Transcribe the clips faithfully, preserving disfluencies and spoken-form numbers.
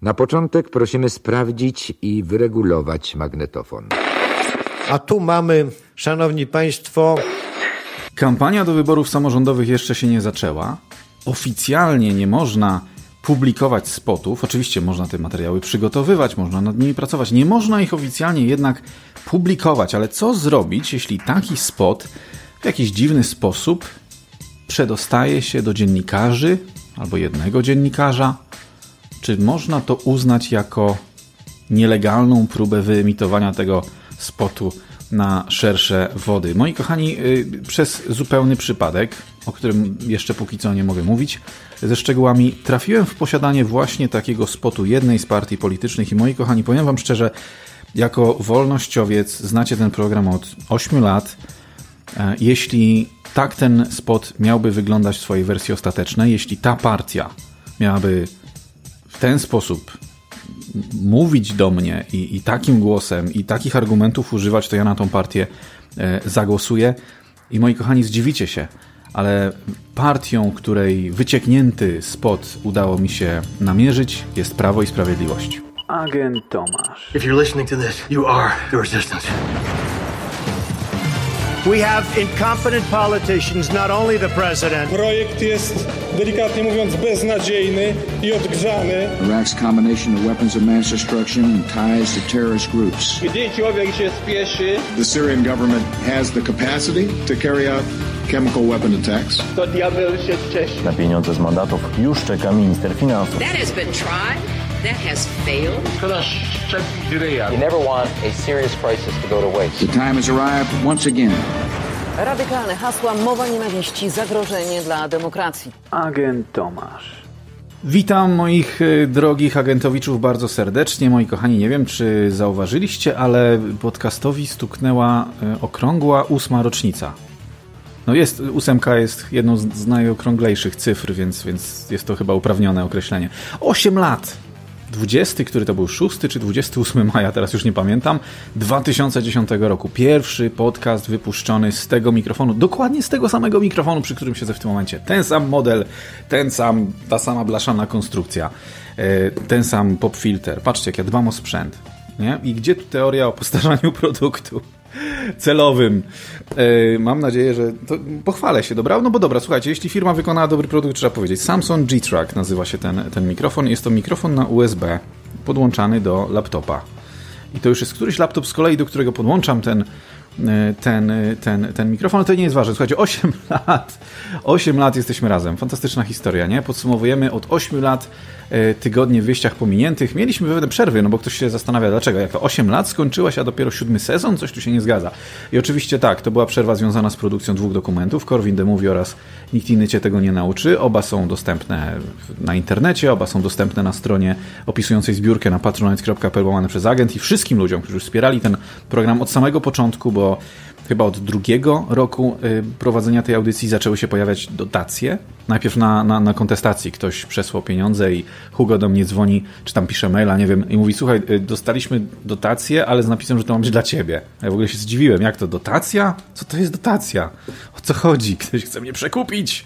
Na początek prosimy sprawdzić i wyregulować magnetofon. A tu mamy, szanowni państwo... Kampania do wyborów samorządowych jeszcze się nie zaczęła. Oficjalnie nie można publikować spotów. Oczywiście można te materiały przygotowywać, można nad nimi pracować. Nie można ich oficjalnie jednak publikować. Ale co zrobić, jeśli taki spot w jakiś dziwny sposób przedostaje się do dziennikarzy albo jednego dziennikarza? Czy można to uznać jako nielegalną próbę wyemitowania tego spotu na szersze wody? Moi kochani, przez zupełny przypadek, o którym jeszcze póki co nie mogę mówić ze szczegółami, trafiłem w posiadanie właśnie takiego spotu jednej z partii politycznych i moi kochani, powiem wam szczerze, jako wolnościowiec znacie ten program od ośmiu lat. Jeśli tak ten spot miałby wyglądać w swojej wersji ostatecznej, jeśli ta partia miałaby w ten sposób mówić do mnie i, i takim głosem i takich argumentów używać, to ja na tą partię e, zagłosuję. I moi kochani, zdziwicie się, ale partią, której wycieknięty spot udało mi się namierzyć, jest Prawo i Sprawiedliwość. Agent Tomasz. If you're listening to this, you are the resistance. We have incompetent politicians, not only the president. Projekt jest, delikatnie mówiąc, beznadziejny i odgrzany. Iraq's combination of weapons of mass destruction and ties to terrorist groups. Gdzie człowiek się spieszy, The Syrian government has the capacity to carry out chemical weapon attacks. to diabeł się cieszy. Na pieniądze z mandatów już czeka minister finansów. That has been tried. That has failed. Szkoda szczepić ryja. You never want a serious crisis to go to waste. The time has arrived once again. Radykalne hasła, mowa nienawiści, zagrożenie dla demokracji. Agent Tomasz. Witam moich y, drogich agentowiczów bardzo serdecznie. Moi kochani, nie wiem czy zauważyliście, ale podcastowi stuknęła y, okrągła ósma rocznica. No jest, ósemka jest jedną z, z najokrąglejszych cyfr, więc, więc jest to chyba uprawnione określenie. Osiem lat! dwudziesty, który to był szósty czy dwudziestego ósmego maja, teraz już nie pamiętam, dwa tysiące dziesiątego roku. Pierwszy podcast wypuszczony z tego mikrofonu, dokładnie z tego samego mikrofonu, przy którym siedzę w tym momencie. Ten sam model, ten sam, ta sama blaszana konstrukcja, ten sam pop filter. Patrzcie, jak ja dbam o sprzęt. Nie? I gdzie tu teoria o postarzaniu produktu celowym? Yy, mam nadzieję, że to pochwalę się, dobra? No bo dobra, słuchajcie, jeśli firma wykonała dobry produkt, trzeba powiedzieć. Samsung G-Track nazywa się ten, ten mikrofon. Jest to mikrofon na U S B podłączany do laptopa. I to już jest któryś laptop z kolei, do którego podłączam ten ten, ten, ten mikrofon, ale to nie jest ważne. Słuchajcie, osiem lat. osiem lat jesteśmy razem. Fantastyczna historia, nie? Podsumowujemy od ośmiu lat e, tygodnie w wieściach pominiętych. Mieliśmy pewne przerwy, no bo ktoś się zastanawia, dlaczego? Jak to osiem lat skończyłaś, a dopiero siódmy sezon? Coś tu się nie zgadza. I oczywiście tak, to była przerwa związana z produkcją dwóch dokumentów, Corwin the Movie oraz Nikt inny cię tego nie nauczy. Oba są dostępne na internecie, oba są dostępne na stronie opisującej zbiórkę na patronite kropka p l łamane przez agent i wszystkim ludziom, którzy wspierali ten program od samego początku, bo chyba od drugiego roku prowadzenia tej audycji zaczęły się pojawiać dotacje. Najpierw na, na, na kontestacji ktoś przesłał pieniądze i Hugo do mnie dzwoni, czy tam pisze maila, nie wiem, i mówi: słuchaj, dostaliśmy dotację, ale z napisem, że to ma być dla ciebie. Ja w ogóle się zdziwiłem, jak to dotacja? Co to jest dotacja? O co chodzi? Ktoś chce mnie przekupić.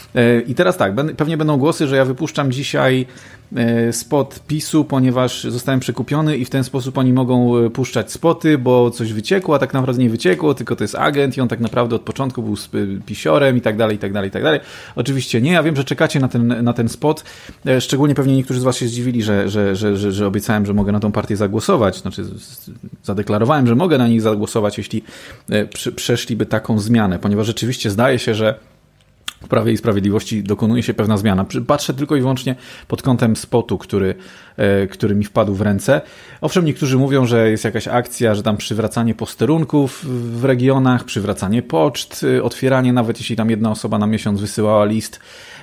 I teraz tak, pewnie będą głosy, że ja wypuszczam dzisiaj spot PiSu, ponieważ zostałem przekupiony i w ten sposób oni mogą puszczać spoty, bo coś wyciekło, a tak naprawdę nie wyciekło, tylko to jest agent i on tak naprawdę od początku był pisiorem i tak dalej, i tak dalej, i tak dalej. Oczywiście nie, ja wiem, że czekacie na ten, na ten spot, szczególnie pewnie niektórzy z was się zdziwili, że, że, że, że, że obiecałem, że mogę na tą partię zagłosować, znaczy zadeklarowałem, że mogę na nich zagłosować, jeśli przeszliby taką zmianę, ponieważ rzeczywiście zdaje się, że w Prawie i Sprawiedliwości dokonuje się pewna zmiana. Patrzę tylko i wyłącznie pod kątem spotu, który, który mi wpadł w ręce. Owszem, niektórzy mówią, że jest jakaś akcja, że tam przywracanie posterunków w regionach, przywracanie poczt, otwieranie, nawet jeśli tam jedna osoba na miesiąc wysyłała list.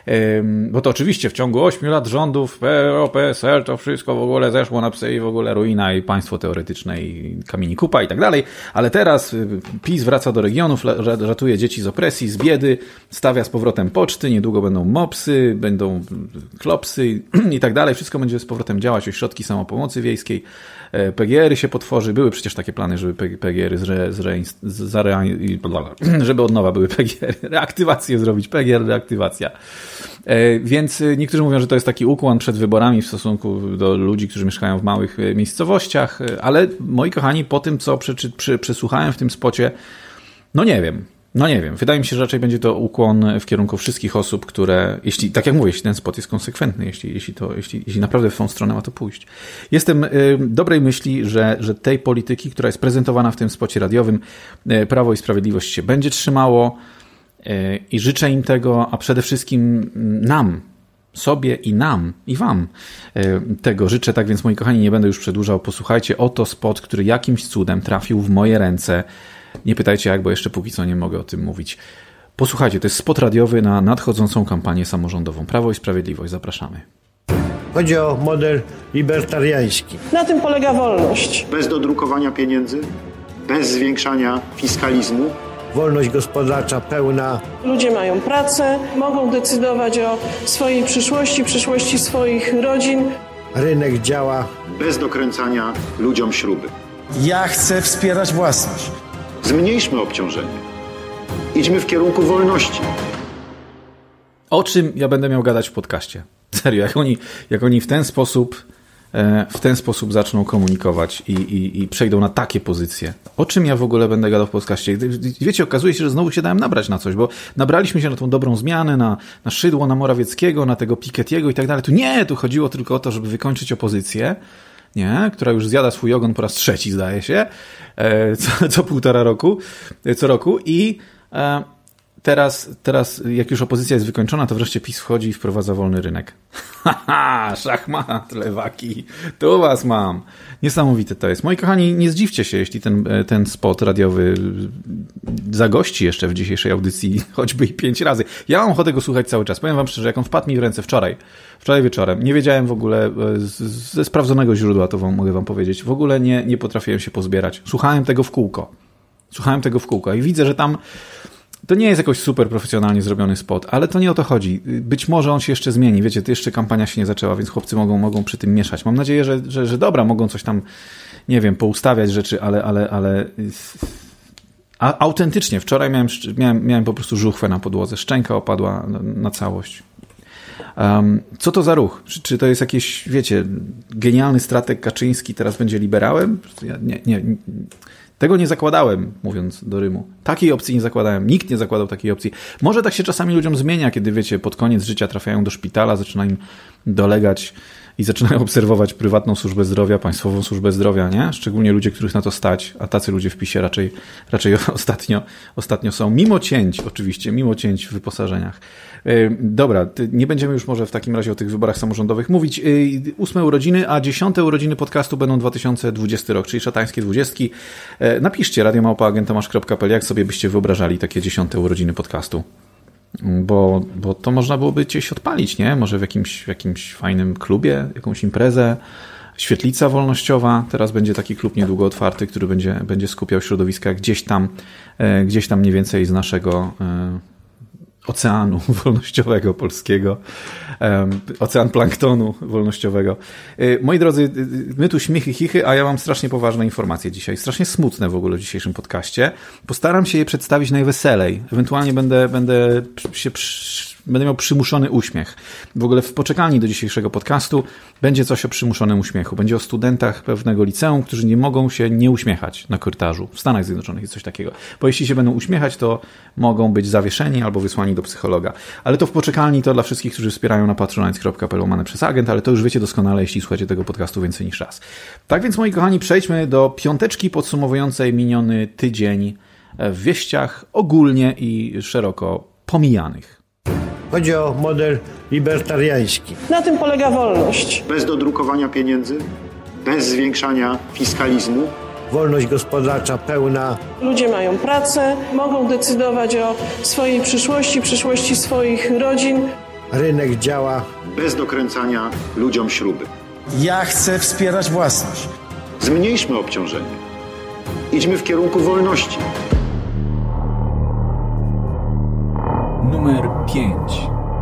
Bo to oczywiście w ciągu ośmiu lat rządów P O, P S L to wszystko w ogóle zeszło na psy i w ogóle ruina i państwo teoretyczne i kamieni kupa i tak dalej, ale teraz PiS wraca do regionów, ratuje dzieci z opresji, z biedy, stawia z powrotem powrotem poczty, niedługo będą mopsy, będą klopsy i tak dalej. Wszystko będzie z powrotem działać, ośrodki samopomocy wiejskiej. P G R-y się potworzy. Były przecież takie plany, żeby P G R-y zre, zre, zre, żeby od nowa były P G R-y. Reaktywację zrobić. P G R, reaktywacja. Więc niektórzy mówią, że to jest taki ukłon przed wyborami w stosunku do ludzi, którzy mieszkają w małych miejscowościach, ale moi kochani, po tym, co przeczy, przy, przesłuchałem w tym spocie, no nie wiem. No nie wiem, wydaje mi się, że raczej będzie to ukłon w kierunku wszystkich osób, które, jeśli, tak jak mówię, jeśli ten spot jest konsekwentny, jeśli, jeśli, to, jeśli, jeśli naprawdę w tą stronę ma to pójść. Jestem y, dobrej myśli, że, że tej polityki, która jest prezentowana w tym spocie radiowym, y, Prawo i Sprawiedliwość się będzie trzymało y, i życzę im tego, a przede wszystkim nam, sobie i nam, i wam y, tego życzę. Tak więc, moi kochani, nie będę już przedłużał. Posłuchajcie, oto spot, który jakimś cudem trafił w moje ręce. Nie pytajcie jak, bo jeszcze póki co nie mogę o tym mówić. Posłuchajcie, to jest spot radiowy na nadchodzącą kampanię samorządową. Prawo i Sprawiedliwość, zapraszamy. Chodzi o model libertariański. Na tym polega wolność. Bez dodrukowania pieniędzy, bez zwiększania fiskalizmu. Wolność gospodarcza pełna. Ludzie mają pracę, mogą decydować o swojej przyszłości, przyszłości swoich rodzin. Rynek działa. Bez dokręcania ludziom śruby. Ja chcę wspierać własność. Zmniejszmy obciążenie. Idźmy w kierunku wolności. O czym ja będę miał gadać w podcaście? Serio, jak oni, jak oni w ten sposób w ten sposób zaczną komunikować i, i, i przejdą na takie pozycje. O czym ja w ogóle będę gadał w podcaście? Wiecie, okazuje się, że znowu się dałem nabrać na coś, bo nabraliśmy się na tą dobrą zmianę, na, na Szydło, na Morawieckiego, na tego Piketty'ego i tak dalej. Tu nie, tu chodziło tylko o to, żeby wykończyć opozycję, nie, która już zjada swój ogon po raz trzeci, zdaje się, co, co półtora roku, co roku i e, teraz, teraz, jak już opozycja jest wykończona, to wreszcie PiS wchodzi i wprowadza wolny rynek. Haha, szachmat, lewaki, tu was mam. Niesamowite to jest. Moi kochani, nie zdziwcie się, jeśli ten, ten spot radiowy zagości jeszcze w dzisiejszej audycji choćby i pięć razy. Ja mam ochotę go słuchać cały czas. Powiem wam szczerze, jak on wpadł mi w ręce wczoraj, wczoraj wieczorem, nie wiedziałem w ogóle, ze sprawdzonego źródła to wam, mogę wam powiedzieć, w ogóle nie, nie potrafiłem się pozbierać. Słuchałem tego w kółko. Słuchałem tego w kółko i widzę, że tam to nie jest jakoś super profesjonalnie zrobiony spot, ale to nie o to chodzi. Być może on się jeszcze zmieni. Wiecie, to jeszcze kampania się nie zaczęła, więc chłopcy mogą, mogą przy tym mieszać. Mam nadzieję, że, że, że dobra, mogą coś tam, nie wiem, poustawiać rzeczy, ale, ale, ale a, autentycznie. Wczoraj miałem, miałem, miałem po prostu żuchwę na podłodze. Szczęka opadła na, na całość. Um, co to za ruch? Czy, czy to jest jakiś, wiecie, genialny strateg Kaczyński teraz będzie liberałem? Ja nie, nie, nie. Tego nie zakładałem, mówiąc do rymu. Takiej opcji nie zakładałem. Nikt nie zakładał takiej opcji. Może tak się czasami ludziom zmienia, kiedy, wiecie, pod koniec życia trafiają do szpitala, zaczyna im dolegać i zaczynają obserwować prywatną służbę zdrowia, państwową służbę zdrowia, nie? Szczególnie ludzie, których na to stać, a tacy ludzie w PiSie raczej, raczej ostatnio, ostatnio są. Mimo cięć, oczywiście, mimo cięć w wyposażeniach. Yy, dobra, nie będziemy już może w takim razie o tych wyborach samorządowych mówić. Yy, ósme urodziny, a dziesiąte urodziny podcastu będą dwa tysiące dwudziesty rok, czyli szatańskie dwudziestki. Yy, napiszcie radio małpa agent tomasz kropka p l, jak sobie byście wyobrażali takie dziesiąte urodziny podcastu. Bo, bo to można byłoby gdzieś odpalić, nie? Może w jakimś, w jakimś fajnym klubie, jakąś imprezę. Świetlica wolnościowa. Teraz będzie taki klub niedługo otwarty, który będzie, będzie skupiał środowiska gdzieś tam, e, gdzieś tam mniej więcej z naszego e, oceanu wolnościowego polskiego. E, ocean planktonu wolnościowego. E, moi drodzy, my tu śmiechy, chichy, a ja mam strasznie poważne informacje dzisiaj. Strasznie smutne w ogóle w dzisiejszym podcaście. Postaram się je przedstawić najweselej. Ewentualnie będę, będę się przy, będę miał przymuszony uśmiech. W ogóle w poczekalni do dzisiejszego podcastu będzie coś o przymuszonym uśmiechu. Będzie o studentach pewnego liceum, którzy nie mogą się nie uśmiechać na korytarzu. W Stanach Zjednoczonych jest coś takiego. Bo jeśli się będą uśmiechać, to mogą być zawieszeni albo wysłani do psychologa. Ale to w poczekalni to dla wszystkich, którzy wspierają na patronite kropka p l łamane przez agent, ale to już wiecie doskonale, jeśli słuchacie tego podcastu więcej niż raz. Tak więc, moi kochani, przejdźmy do piąteczki podsumowującej miniony tydzień w wieściach ogólnie i szeroko pomijanych. Chodzi o model libertariański. Na tym polega wolność. Bez dodrukowania pieniędzy, bez zwiększania fiskalizmu. Wolność gospodarcza pełna. Ludzie mają pracę, mogą decydować o swojej przyszłości, przyszłości swoich rodzin. Rynek działa. Bez dokręcania ludziom śruby. Ja chcę wspierać własność. Zmniejszmy obciążenie. Idźmy w kierunku wolności. No numer pięć.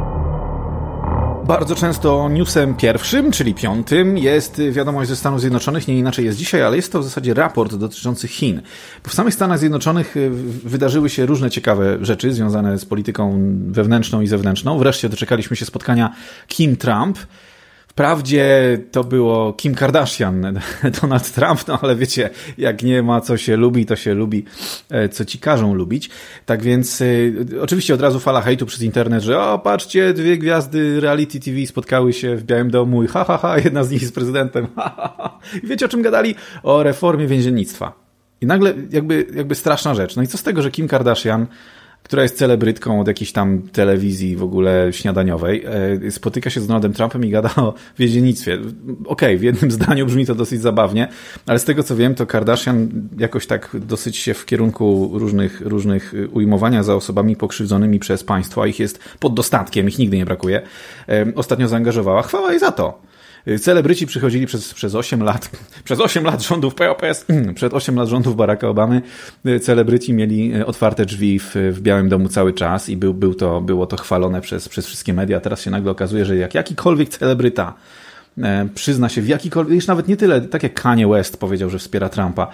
Bardzo często newsem pierwszym, czyli piątym, jest wiadomość ze Stanów Zjednoczonych, nie inaczej jest dzisiaj, ale jest to w zasadzie raport dotyczący Chin. Bo w samych Stanach Zjednoczonych wydarzyły się różne ciekawe rzeczy związane z polityką wewnętrzną i zewnętrzną. Wreszcie doczekaliśmy się spotkania Kim-Trump. Wprawdzie to było Kim Kardashian, Donald Trump, no ale wiecie, jak nie ma co się lubi, to się lubi, co ci każą lubić. Tak więc y, oczywiście od razu fala hejtu przez internet, że o, patrzcie, dwie gwiazdy reality T V spotkały się w Białym Domu i ha, ha, ha, jedna z nich z prezydentem. Ha, ha, ha. I wiecie, o czym gadali? O reformie więziennictwa. I nagle jakby, jakby straszna rzecz. No i co z tego, że Kim Kardashian, która jest celebrytką od jakiejś tam telewizji w ogóle śniadaniowej, spotyka się z Donaldem Trumpem i gada o więziennictwie. Okej, okay, w jednym zdaniu brzmi to dosyć zabawnie, ale z tego co wiem, to Kardashian jakoś tak dosyć się w kierunku różnych, różnych ujmowania za osobami pokrzywdzonymi przez państwo, a ich jest pod dostatkiem, ich nigdy nie brakuje, ostatnio zaangażowała. Chwała jej za to. Celebryci przychodzili przez, przez osiem lat, przez osiem lat rządów P O P S, przed osiem lat rządów Baracka Obamy, celebryci mieli otwarte drzwi w, w Białym Domu cały czas i był, był to, było to chwalone przez, przez wszystkie media. Teraz się nagle okazuje, że jak jakikolwiek celebryta przyzna się w jakikolwiek, już nawet nie tyle, tak jak Kanye West powiedział, że wspiera Trumpa,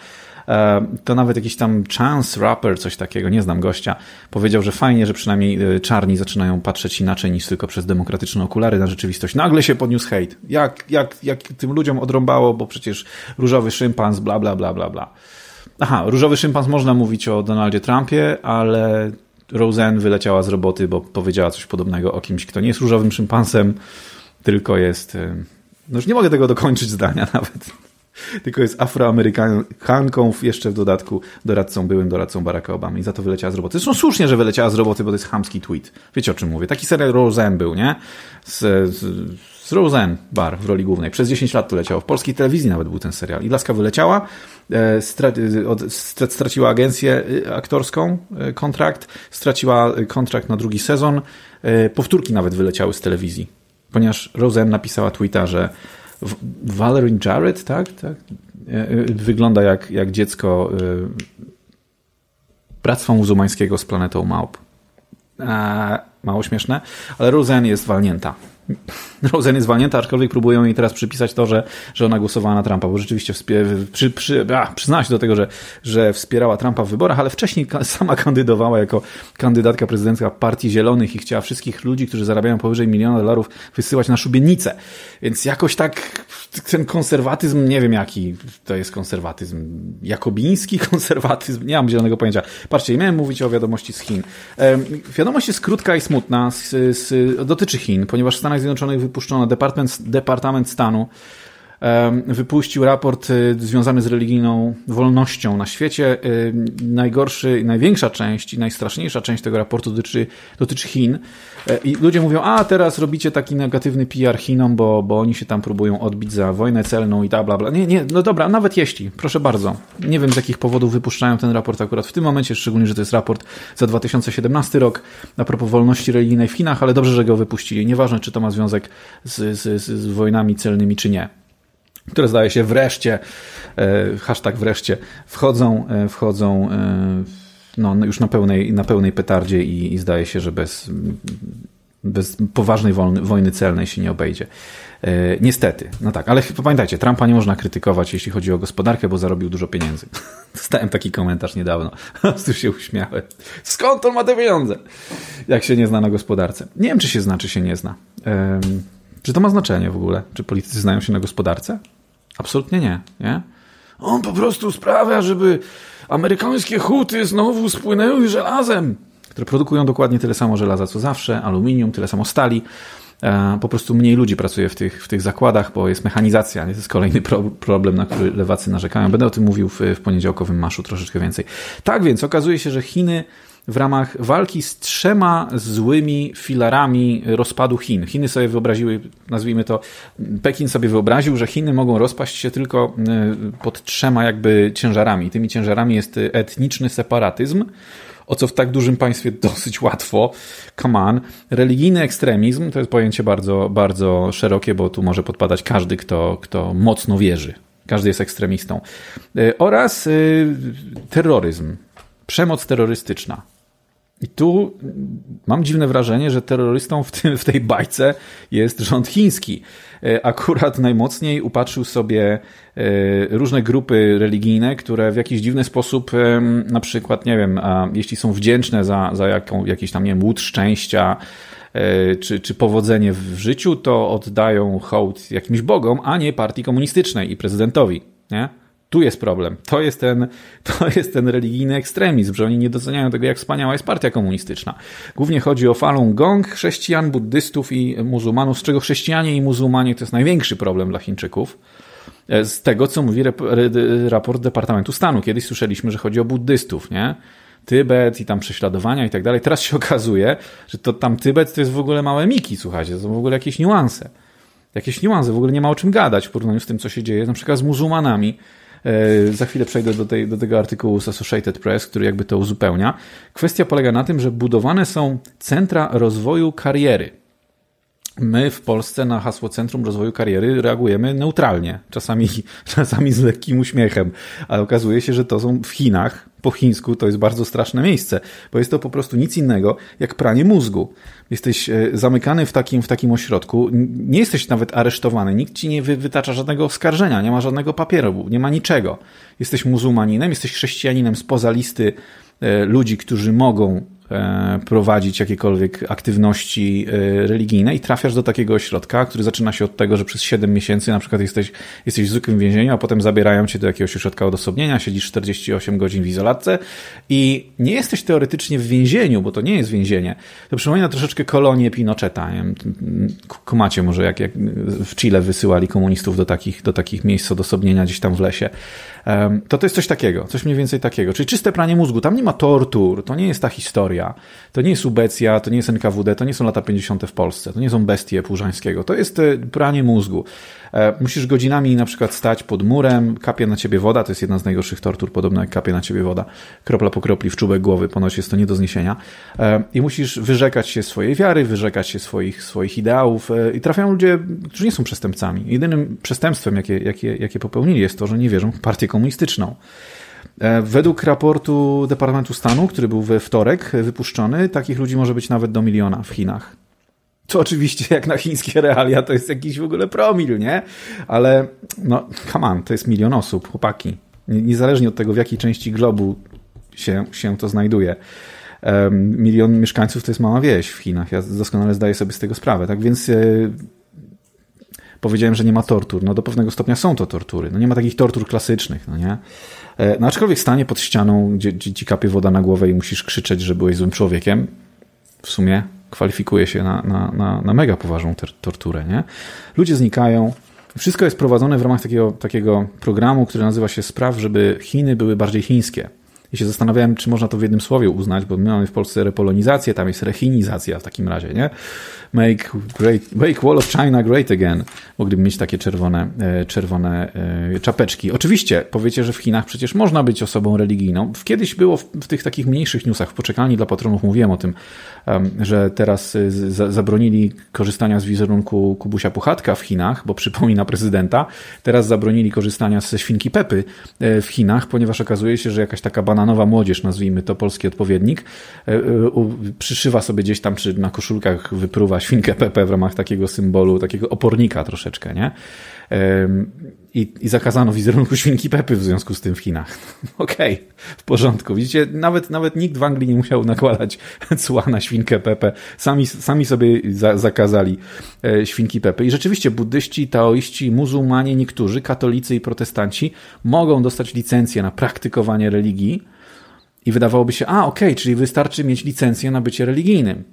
to nawet jakiś tam Chance Rapper, coś takiego, nie znam gościa, powiedział, że fajnie, że przynajmniej czarni zaczynają patrzeć inaczej niż tylko przez demokratyczne okulary na rzeczywistość. Nagle się podniósł hejt. Jak, jak, jak tym ludziom odrąbało, bo przecież różowy szympans, bla, bla, bla, bla, bla. Aha, różowy szympans można mówić o Donaldzie Trumpie, ale Roseanne wyleciała z roboty, bo powiedziała coś podobnego o kimś, kto nie jest różowym szympansem, tylko jest... No już nie mogę tego dokończyć zdania nawet. Tylko jest Afroamerykanką, jeszcze w dodatku doradcą, byłym doradcą Baracka Obamy i za to wyleciała z roboty. Zresztą słusznie, że wyleciała z roboty, bo to jest chamski tweet. Wiecie, o czym mówię. Taki serial Roseanne był, nie? Z, z, z Roseanne Barr w roli głównej. Przez dziesięć lat to leciało. W polskiej telewizji nawet był ten serial. I laska wyleciała, straci, od, straciła agencję aktorską, kontrakt, straciła kontrakt na drugi sezon. Powtórki nawet wyleciały z telewizji. Ponieważ Roseanne napisała tweeta, że Valerie Jarrett, tak? tak? Wygląda jak, jak dziecko Bractwa Muzułmańskiego z planetą małp. Eee, mało śmieszne, ale Roseanne jest walnięta. Roseanne jest walnięta, aczkolwiek próbują jej teraz przypisać to, że, że ona głosowała na Trumpa, bo rzeczywiście wspie- przy, przy, a, przyznała się do tego, że, że wspierała Trumpa w wyborach, ale wcześniej sama kandydowała jako kandydatka prezydencka Partii Zielonych i chciała wszystkich ludzi, którzy zarabiają powyżej miliona dolarów, wysyłać na szubienicę. Więc jakoś tak ten konserwatyzm, nie wiem jaki to jest konserwatyzm, jakobiński konserwatyzm, nie mam zielonego pojęcia. Patrzcie, miałem mówić o wiadomości z Chin. Wiadomość jest krótka i smutna, z, z, dotyczy Chin, ponieważ w Stanach Zjednoczonych wypuszczono Departament, Departament Stanu wypuścił raport związany z religijną wolnością na świecie. Najgorszy, największa część i najstraszniejsza część tego raportu dotyczy, dotyczy Chin. I ludzie mówią, a teraz robicie taki negatywny P R Chinom, bo, bo oni się tam próbują odbić za wojnę celną i ta bla bla. Nie, nie, no dobra, nawet jeśli, proszę bardzo. Nie wiem z jakich powodów wypuszczają ten raport akurat w tym momencie, szczególnie, że to jest raport za dwa tysiące siedemnasty rok a propos wolności religijnej w Chinach, ale dobrze, że go wypuścili. Nieważne, czy to ma związek z, z, z wojnami celnymi, czy nie. Które zdaje się wreszcie, e, hashtag wreszcie, wchodzą, e, wchodzą e, no, już na pełnej, na pełnej petardzie i, i zdaje się, że bez, bez poważnej wojny, wojny celnej się nie obejdzie. E, niestety, no tak, ale pamiętajcie, Trumpa nie można krytykować, jeśli chodzi o gospodarkę, bo zarobił dużo pieniędzy. Dostałem taki komentarz niedawno, tu się uśmiałem. Skąd on ma te pieniądze? Jak się nie zna na gospodarce. Nie wiem, czy się zna, czy się nie zna. E, Czy to ma znaczenie w ogóle? Czy politycy znają się na gospodarce? Absolutnie nie, nie? On po prostu sprawia, żeby amerykańskie huty znowu spłynęły żelazem, które produkują dokładnie tyle samo żelaza co zawsze, aluminium, tyle samo stali. Po prostu mniej ludzi pracuje w tych, w tych zakładach, bo jest mechanizacja. To jest kolejny pro, problem, na który lewacy narzekają. Będę o tym mówił w, w poniedziałkowym maszu troszeczkę więcej. Tak więc okazuje się, że Chiny w ramach walki z trzema złymi filarami rozpadu Chin. Chiny sobie wyobraziły, nazwijmy to, Pekin sobie wyobraził, że Chiny mogą rozpaść się tylko pod trzema jakby ciężarami. Tymi ciężarami jest etniczny separatyzm, o co w tak dużym państwie dosyć łatwo, come on. Religijny ekstremizm, to jest pojęcie bardzo, bardzo szerokie, bo tu może podpadać każdy, kto, kto mocno wierzy. Każdy jest ekstremistą. Oraz terroryzm, przemoc terrorystyczna. I tu mam dziwne wrażenie, że terrorystą w, tym, w tej bajce jest rząd chiński. Akurat najmocniej upatrzył sobie różne grupy religijne, które w jakiś dziwny sposób, na przykład, nie wiem, jeśli są wdzięczne za, za jaką, jakiś tam, nie wiem, łód szczęścia, czy, czy powodzenie w życiu, to oddają hołd jakimś bogom, a nie partii komunistycznej i prezydentowi, nie? Tu jest problem. To jest ten, to jest ten religijny ekstremizm, że oni nie doceniają tego, jak wspaniała jest partia komunistyczna. Głównie chodzi o Falun Gong, chrześcijan, buddystów i muzułmanów, z czego chrześcijanie i muzułmanie to jest największy problem dla Chińczyków. Z tego, co mówi raport Departamentu Stanu. Kiedyś słyszeliśmy, że chodzi o buddystów, nie? Tybet i tam prześladowania i tak dalej. Teraz się okazuje, że to tam Tybet to jest w ogóle małe miki, słuchajcie, to są w ogóle jakieś niuanse. Jakieś niuanse, w ogóle nie ma o czym gadać w porównaniu z tym, co się dzieje, na przykład z muzułmanami. Za chwilę przejdę do, tej, do tego artykułu z Associated Press, który jakby to uzupełnia. Kwestia polega na tym, że budowane są centra rozwoju kariery. My w Polsce na hasło Centrum Rozwoju Kariery reagujemy neutralnie, czasami, czasami z lekkim uśmiechem, ale okazuje się, że to są w Chinach, po chińsku to jest bardzo straszne miejsce, bo jest to po prostu nic innego jak pranie mózgu. Jesteś zamykany w takim, w takim ośrodku, nie jesteś nawet aresztowany, nikt ci nie wytacza żadnego oskarżenia, nie ma żadnego papieru, nie ma niczego. Jesteś muzułmaninem, jesteś chrześcijaninem spoza listy ludzi, którzy mogą prowadzić jakiekolwiek aktywności religijne i trafiasz do takiego ośrodka, który zaczyna się od tego, że przez siedem miesięcy na przykład jesteś, jesteś w zwykłym więzieniu, a potem zabierają cię do jakiegoś ośrodka odosobnienia, siedzisz czterdzieści osiem godzin w izolatce i nie jesteś teoretycznie w więzieniu, bo to nie jest więzienie. To przypomina troszeczkę kolonię Pinocheta. Kumacie może, jak, jak w Chile wysyłali komunistów do takich, do takich miejsc odosobnienia gdzieś tam w lesie. To to jest coś takiego, coś mniej więcej takiego. Czyli czyste pranie mózgu. Tam nie ma tortur, to nie jest ta historia. To nie jest Ubecja, to nie jest N K W D, to nie są lata pięćdziesiąte w Polsce, to nie są bestie Płużańskiego. To jest pranie mózgu. Musisz godzinami na przykład stać pod murem, kapie na ciebie woda, to jest jedna z najgorszych tortur, podobno jak kapie na ciebie woda, kropla po kropli w czubek głowy, ponoć jest to nie do zniesienia. I musisz wyrzekać się swojej wiary, wyrzekać się swoich, swoich ideałów i trafiają ludzie, którzy nie są przestępcami. Jedynym przestępstwem, jakie, jakie, jakie popełnili, jest to, że nie wierzą w partię komunistyczną. Według raportu Departamentu Stanu, który był we wtorek wypuszczony, takich ludzi może być nawet do miliona w Chinach. To oczywiście jak na chińskie realia to jest jakiś w ogóle promil, nie? Ale no, come on, to jest milion osób, chłopaki. Niezależnie od tego, w jakiej części globu się, się to znajduje. Um, milion mieszkańców to jest mała wieś w Chinach. Ja doskonale zdaję sobie z tego sprawę. Tak więc e, powiedziałem, że nie ma tortur. No do pewnego stopnia są to tortury. No nie ma takich tortur klasycznych, no nie? E, no aczkolwiek stanie pod ścianą, gdzie, gdzie ci kapie woda na głowę i musisz krzyczeć, że byłeś złym człowiekiem, w sumie kwalifikuje się na, na, na, na mega poważną ter- torturę, nie? Ludzie znikają. Wszystko jest prowadzone w ramach takiego, takiego programu, który nazywa się Spraw, żeby Chiny były bardziej chińskie. I się zastanawiałem, czy można to w jednym słowie uznać, bo my mamy w Polsce repolonizację, tam jest rechinizacja w takim razie, nie? Make, great, make Wall of China great again. Mogliby mieć takie czerwone, czerwone czapeczki. Oczywiście, powiecie, że w Chinach przecież można być osobą religijną. Kiedyś było w, w tych takich mniejszych newsach, w poczekalni dla patronów mówiłem o tym, że teraz z, zabronili korzystania z wizerunku Kubusia Puchatka w Chinach, bo przypomina prezydenta. Teraz zabronili korzystania ze świnki Pepy w Chinach, ponieważ okazuje się, że jakaś taka bananowa młodzież, nazwijmy to polski odpowiednik, przyszywa sobie gdzieś tam, czy na koszulkach wypruwa świnkę Pepę w ramach takiego symbolu, takiego opornika troszeczkę, nie? I, i zakazano wizerunku świnki Pepy w związku z tym w Chinach. Okej, okay, w porządku. Widzicie, nawet, nawet nikt w Anglii nie musiał nakładać cła na świnkę Pepę. Sami, sami sobie za, zakazali e, świnki Pepy. I rzeczywiście buddyści, taoiści, muzułmanie, niektórzy, katolicy i protestanci mogą dostać licencję na praktykowanie religii i wydawałoby się, a okej, okay, czyli wystarczy mieć licencję na bycie religijnym.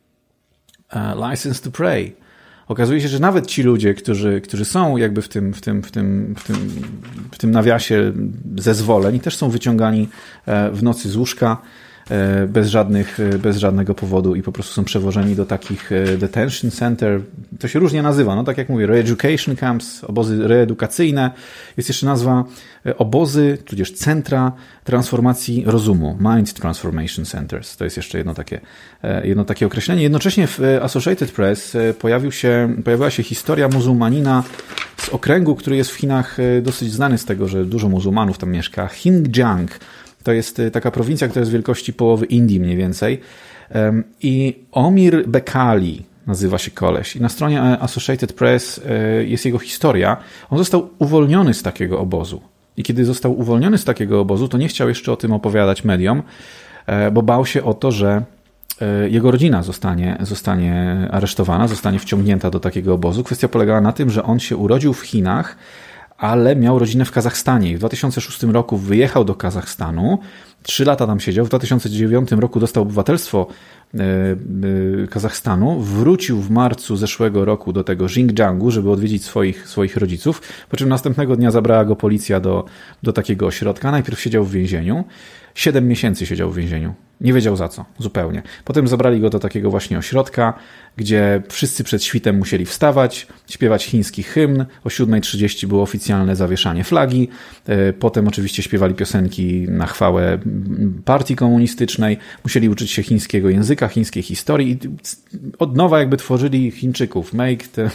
Uh, license to pray. Okazuje się, że nawet ci ludzie, którzy, którzy są jakby w tym, w tym, w tym, w tym, w tym nawiasie zezwoleń, też są wyciągani w nocy z łóżka bez żadnych, bez żadnego powodu i po prostu są przewożeni do takich detention center. To się różnie nazywa, no tak jak mówię, re-education camps, obozy reedukacyjne. Jest jeszcze nazwa obozy, tudzież centra transformacji rozumu, mind transformation centers. To jest jeszcze jedno takie, jedno takie określenie. Jednocześnie w Associated Press pojawił się, pojawiła się historia muzułmanina z okręgu, który jest w Chinach dosyć znany z tego, że dużo muzułmanów tam mieszka. Xinjiang. To jest taka prowincja, która jest wielkości połowy Indii mniej więcej. I Omir Bekali nazywa się koleś. I na stronie Associated Press jest jego historia. On został uwolniony z takiego obozu. I kiedy został uwolniony z takiego obozu, to nie chciał jeszcze o tym opowiadać mediom, bo bał się o to, że jego rodzina zostanie, zostanie aresztowana, zostanie wciągnięta do takiego obozu. Kwestia polegała na tym, że on się urodził w Chinach, ale miał rodzinę w Kazachstanie i w dwa tysiące szóstym roku wyjechał do Kazachstanu. Trzy lata tam siedział. W dwa tysiące dziewiątym roku dostał obywatelstwo Kazachstanu. Wrócił w marcu zeszłego roku do tego Xinjiangu, żeby odwiedzić swoich, swoich rodziców. Po czym następnego dnia zabrała go policja do, do takiego ośrodka. Najpierw siedział w więzieniu. Siedem miesięcy siedział w więzieniu. Nie wiedział za co, zupełnie. Potem zabrali go do takiego właśnie ośrodka, gdzie wszyscy przed świtem musieli wstawać, śpiewać chiński hymn. O siódma trzydzieści było oficjalne zawieszanie flagi. Potem oczywiście śpiewali piosenki na chwałę partii komunistycznej. Musieli uczyć się chińskiego języka, chińskiej historii i od nowa jakby tworzyli Chińczyków. Make the...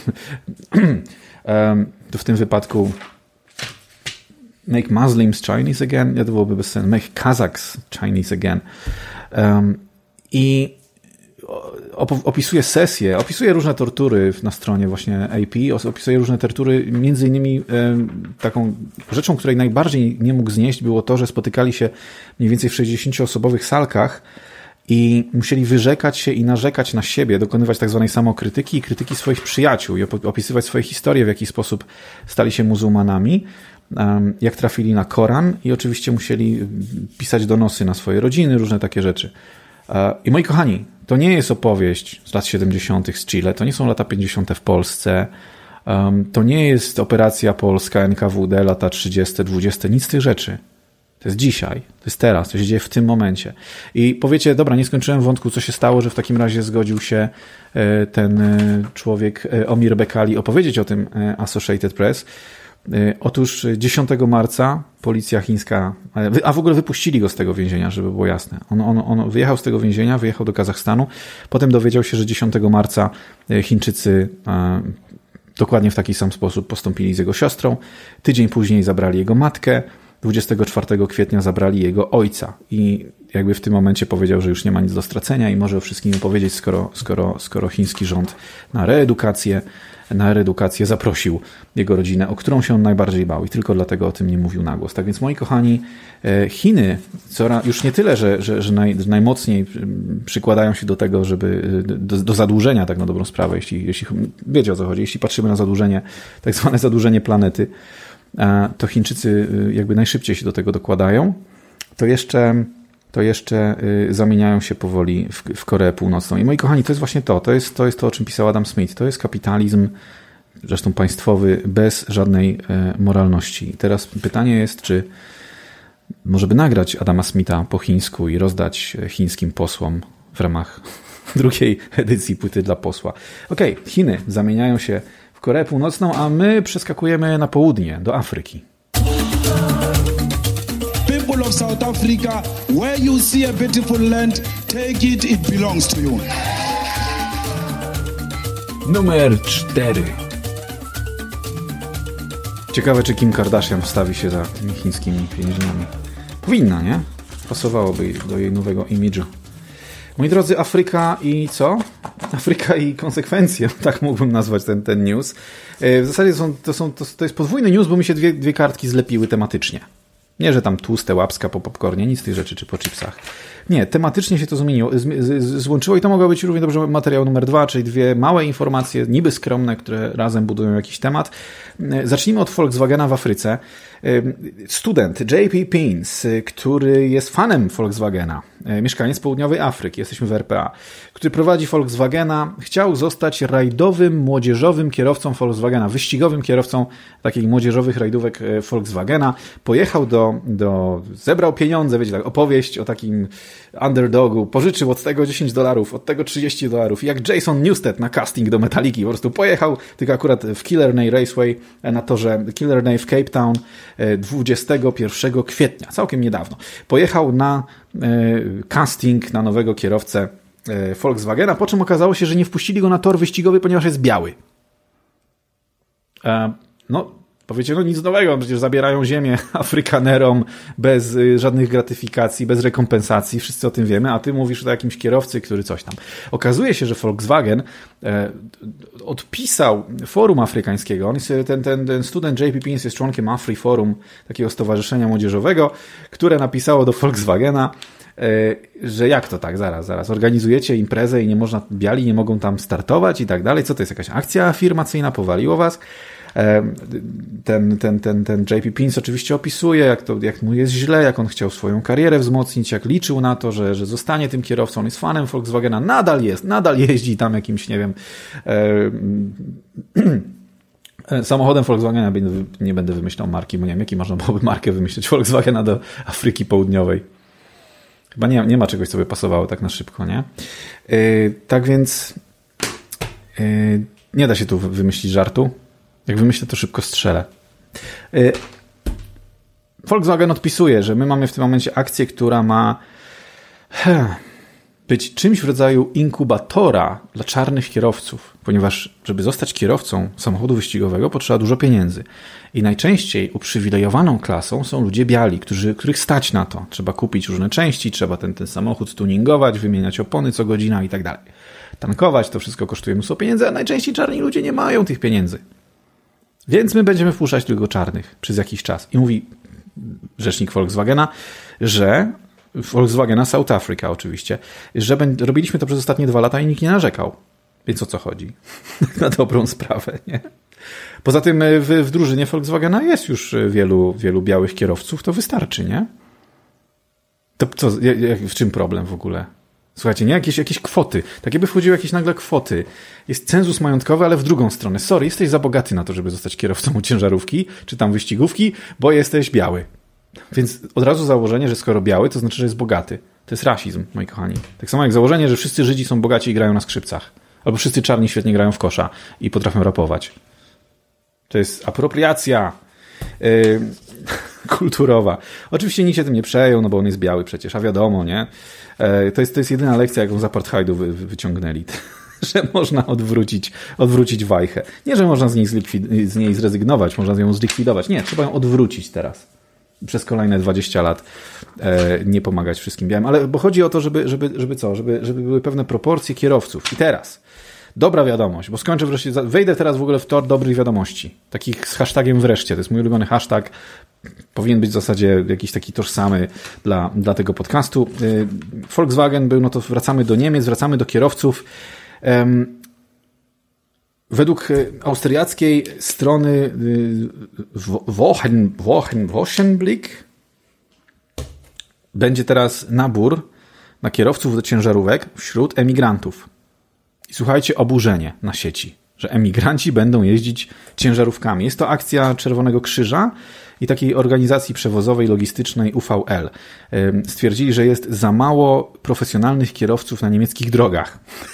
to w tym wypadku Make Muslims Chinese again. Ja to byłoby bez sensu. Make Kazakhs Chinese again. Um, I opisuje sesje, opisuje różne tortury na stronie właśnie A P, opisuje różne tortury, między innymi taką rzeczą, której najbardziej nie mógł znieść, było to, że spotykali się mniej więcej w sześćdziesięcioosobowych salkach i musieli wyrzekać się i narzekać na siebie, dokonywać tak zwanej samokrytyki i krytyki swoich przyjaciół i opisywać swoje historie, w jaki sposób stali się muzułmanami, jak trafili na Koran i oczywiście musieli pisać donosy na swoje rodziny, różne takie rzeczy. I moi kochani, to nie jest opowieść z lat siedemdziesiątych z Chile, to nie są lata pięćdziesiąte w Polsce, to nie jest operacja polska, N K W D, lata trzydzieste, dwudzieste, nic z tych rzeczy. To jest dzisiaj, to jest teraz, to się dzieje w tym momencie. I powiecie, dobra, nie skończyłem wątku, co się stało, że w takim razie zgodził się ten człowiek, Omir Bekali, opowiedzieć o tym Associated Press. Otóż dziesiątego marca policja chińska, a w ogóle wypuścili go z tego więzienia, żeby było jasne. On, on, on wyjechał z tego więzienia, wyjechał do Kazachstanu, potem dowiedział się, że dziesiątego marca Chińczycy dokładnie w taki sam sposób postąpili z jego siostrą. Tydzień później zabrali jego matkę, dwudziestego czwartego kwietnia zabrali jego ojca i jakby w tym momencie powiedział, że już nie ma nic do stracenia i może o wszystkim opowiedzieć, skoro, skoro, skoro chiński rząd na reedukację na reedukację zaprosił jego rodzinę, o którą się on najbardziej bał i tylko dlatego o tym nie mówił na głos. Tak więc, moi kochani, Chiny coraz, już nie tyle, że, że, że naj, najmocniej przykładają się do tego, żeby do, do zadłużenia, tak na dobrą sprawę, jeśli, jeśli wiecie o co chodzi, jeśli patrzymy na zadłużenie, tak zwane zadłużenie planety, to Chińczycy jakby najszybciej się do tego dokładają, to jeszcze to jeszcze zamieniają się powoli w, w Koreę Północną. I moi kochani, to jest właśnie to. To jest, to jest to, o czym pisał Adam Smith. To jest kapitalizm, zresztą państwowy, bez żadnej moralności. I teraz pytanie jest, czy może by nagrać Adama Smitha po chińsku i rozdać chińskim posłom w ramach drugiej edycji płyty dla posła. Okej, okay, Chiny zamieniają się w Koreę Północną, a my przeskakujemy na południe, do Afryki. People of South Africa, where you see a beautiful land, take it, it belongs to you. Numer cztery. Ciekawe, czy Kim Kardashian wstawi się za tymi chińskimi więźniami. Powinna, nie? Pasowałoby do jej nowego imidżu. Moi drodzy, Afryka i co? Afryka i konsekwencje, tak mógłbym nazwać ten, ten news. W zasadzie są, to, są, to, to jest podwójny news, bo mi się dwie, dwie kartki zlepiły tematycznie. Nie, że tam tłuste łapska po popcornie, nic z tych rzeczy, czy po chipsach. Nie, tematycznie się to zmieniło, z, z, złączyło i to mogło być równie dobrze materiał numer dwa, czyli dwie małe informacje, niby skromne, które razem budują jakiś temat. Zacznijmy od Volkswagena w Afryce. Student J P Pins, który jest fanem Volkswagena, mieszkaniec południowej Afryki, jesteśmy w R P A, który prowadzi Volkswagena, chciał zostać rajdowym, młodzieżowym kierowcą Volkswagena, wyścigowym kierowcą takich młodzieżowych rajdówek Volkswagena. Pojechał do, do zebrał pieniądze, wiecie, tak, opowieść o takim underdogu, pożyczył od tego dziesięć dolarów, od tego trzydzieści dolarów. Jak Jason Newsted na casting do Metaliki, po prostu pojechał, tylko akurat w Killarney Raceway na torze Killarney w Cape Town dwudziestego pierwszego kwietnia, całkiem niedawno. Pojechał na casting na nowego kierowcę Volkswagena, po czym okazało się, że nie wpuścili go na tor wyścigowy, ponieważ jest biały. No, Powiecie, no nic nowego, przecież zabierają ziemię Afrykanerom bez y, żadnych gratyfikacji, bez rekompensacji, wszyscy o tym wiemy, a ty mówisz o jakimś kierowcy, który coś tam. Okazuje się, że Volkswagen e, odpisał forum afrykańskiego, on jest, ten, ten, ten student J P P jest członkiem Afri Forum, takiego stowarzyszenia młodzieżowego, które napisało do Volkswagena, że jak to tak, zaraz, zaraz, organizujecie imprezę i nie można, biali nie mogą tam startować i tak dalej, co to jest, jakaś akcja afirmacyjna, powaliło was? Ten, ten, ten, ten J P Pins oczywiście opisuje, jak, to, jak mu jest źle, jak on chciał swoją karierę wzmocnić, jak liczył na to, że, że zostanie tym kierowcą, on jest fanem Volkswagena, nadal jest, nadal jeździ tam jakimś, nie wiem, e, samochodem Volkswagena, nie będę wymyślał marki, bo nie wiem, jaki można byłoby markę wymyślić Volkswagena do Afryki Południowej. Chyba nie, nie ma czegoś, co by pasowało tak na szybko, nie? Yy, tak więc yy, nie da się tu wymyślić żartu. Jak wymyślę, to szybko strzelę. Yy, Volkswagen odpisuje, że my mamy w tym momencie akcję, która ma he, być czymś w rodzaju inkubatora dla czarnych kierowców, ponieważ żeby zostać kierowcą samochodu wyścigowego potrzeba dużo pieniędzy. I najczęściej uprzywilejowaną klasą są ludzie biali, którzy, których stać na to. Trzeba kupić różne części, trzeba ten, ten samochód tuningować, wymieniać opony co godzina i tak dalej. Tankować, to wszystko kosztuje mnóstwo pieniędzy, a najczęściej czarni ludzie nie mają tych pieniędzy. Więc my będziemy wpuszczać tylko czarnych przez jakiś czas. I mówi rzecznik Volkswagena, że Volkswagena South Africa oczywiście, że robiliśmy to przez ostatnie dwa lata i nikt nie narzekał. Więc o co chodzi? Na dobrą sprawę, nie? Poza tym w, w drużynie Volkswagena jest już wielu, wielu białych kierowców, to wystarczy, nie? To co, jak, w czym problem w ogóle? Słuchajcie, nie? Jakieś, jakieś kwoty. Tak jakby wchodziły jakieś nagle kwoty. Jest cenzus majątkowy, ale w drugą stronę. Sorry, jesteś za bogaty na to, żeby zostać kierowcą ciężarówki, czy tam wyścigówki, bo jesteś biały. Więc od razu założenie, że skoro biały, to znaczy, że jest bogaty. To jest rasizm, moi kochani. Tak samo jak założenie, że wszyscy Żydzi są bogaci i grają na skrzypcach. Albo wszyscy czarni świetnie grają w kosza i potrafią rapować. To jest apropriacja yy, kulturowa. Oczywiście nikt się tym nie przejął, no bo on jest biały przecież, a wiadomo, nie? Yy, to jest, to jest jedyna lekcja, jaką z apartheidu wy, wy, wyciągnęli. Że można odwrócić, odwrócić wajchę. Nie, że można z niej, zlikwid- z niej zrezygnować, można ją zlikwidować. Nie, trzeba ją odwrócić teraz. Przez kolejne dwadzieścia lat e, nie pomagać wszystkim białym. Ale bo chodzi o to, żeby, żeby, żeby co? Żeby, żeby były pewne proporcje kierowców. I teraz dobra wiadomość, bo skończę wreszcie, wejdę teraz w ogóle w tor dobrych wiadomości. Takich z hashtagiem wreszcie. To jest mój ulubiony hashtag. Powinien być w zasadzie jakiś taki tożsamy dla, dla tego podcastu. Volkswagen był, no to wracamy do Niemiec, wracamy do kierowców. Według austriackiej strony Wochen, Wochen, Wochenblick będzie teraz nabór na kierowców do ciężarówek wśród emigrantów. I słuchajcie, oburzenie na sieci, że emigranci będą jeździć ciężarówkami. Jest to akcja Czerwonego Krzyża i takiej organizacji przewozowej, logistycznej U V L. Stwierdzili, że jest za mało profesjonalnych kierowców na niemieckich drogach.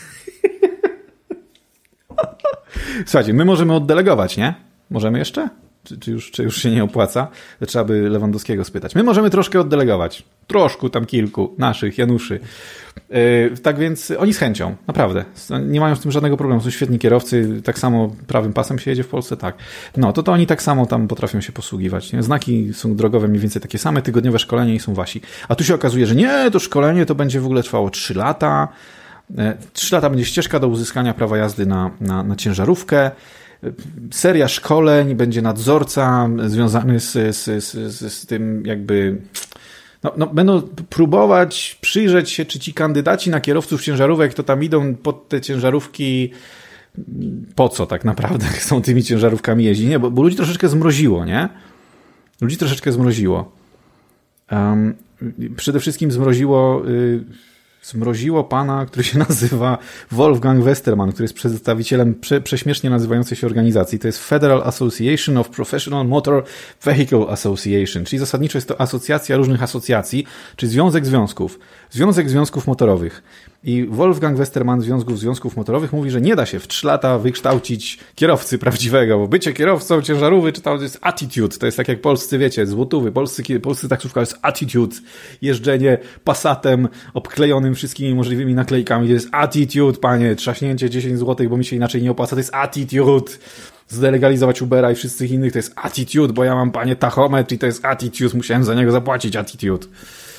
Słuchajcie, my możemy oddelegować, nie? Możemy jeszcze? Czy, czy, już, czy już się nie opłaca? To trzeba by Lewandowskiego spytać. My możemy troszkę oddelegować. Troszkę tam kilku naszych Januszy. Yy, tak więc oni z chęcią, naprawdę. Nie mają z tym żadnego problemu. Są świetni kierowcy. Tak samo prawym pasem się jedzie w Polsce, tak. No, to to oni tak samo tam potrafią się posługiwać. Nie? Znaki są drogowe mniej więcej takie same. Tygodniowe szkolenie i są wasi. A tu się okazuje, że nie, to szkolenie to będzie w ogóle trwało trzy lata. Trzy lata będzie ścieżka do uzyskania prawa jazdy na, na, na ciężarówkę. Seria szkoleń, będzie nadzorca związany z, z, z, z tym jakby... No, no, będą próbować przyjrzeć się, czy ci kandydaci na kierowców ciężarówek to tam idą pod te ciężarówki po co tak naprawdę chcą tymi ciężarówkami jeździć. Nie, bo, bo ludzi troszeczkę zmroziło, nie? Ludzi troszeczkę zmroziło. Um, przede wszystkim zmroziło... Y, Zmroziło pana, który się nazywa Wolfgang Westermann, który jest przedstawicielem prze, prześmiesznie nazywającej się organizacji. To jest Federal Association of Professional Motor Vehicle Association, czyli zasadniczo jest to asocjacja różnych asocjacji, czy związek związków. Związek związków motorowych. I Wolfgang Westermann z Związków Związków Motorowych mówi, że nie da się w trzy lata wykształcić kierowcy prawdziwego, bo bycie kierowcą ciężarówki, czy to jest attitude, to jest tak jak polscy, wiecie, złotówy, polscy, polscy taksówkarze, jest attitude, jeżdżenie Passatem obklejonym wszystkimi możliwymi naklejkami, to jest attitude, panie, trzaśnięcie dziesięć złotych, bo mi się inaczej nie opłaca, to jest attitude. zdelegalizować Ubera i wszystkich innych, to jest attitude, bo ja mam, panie, tachometr i to jest attitude, musiałem za niego zapłacić attitude.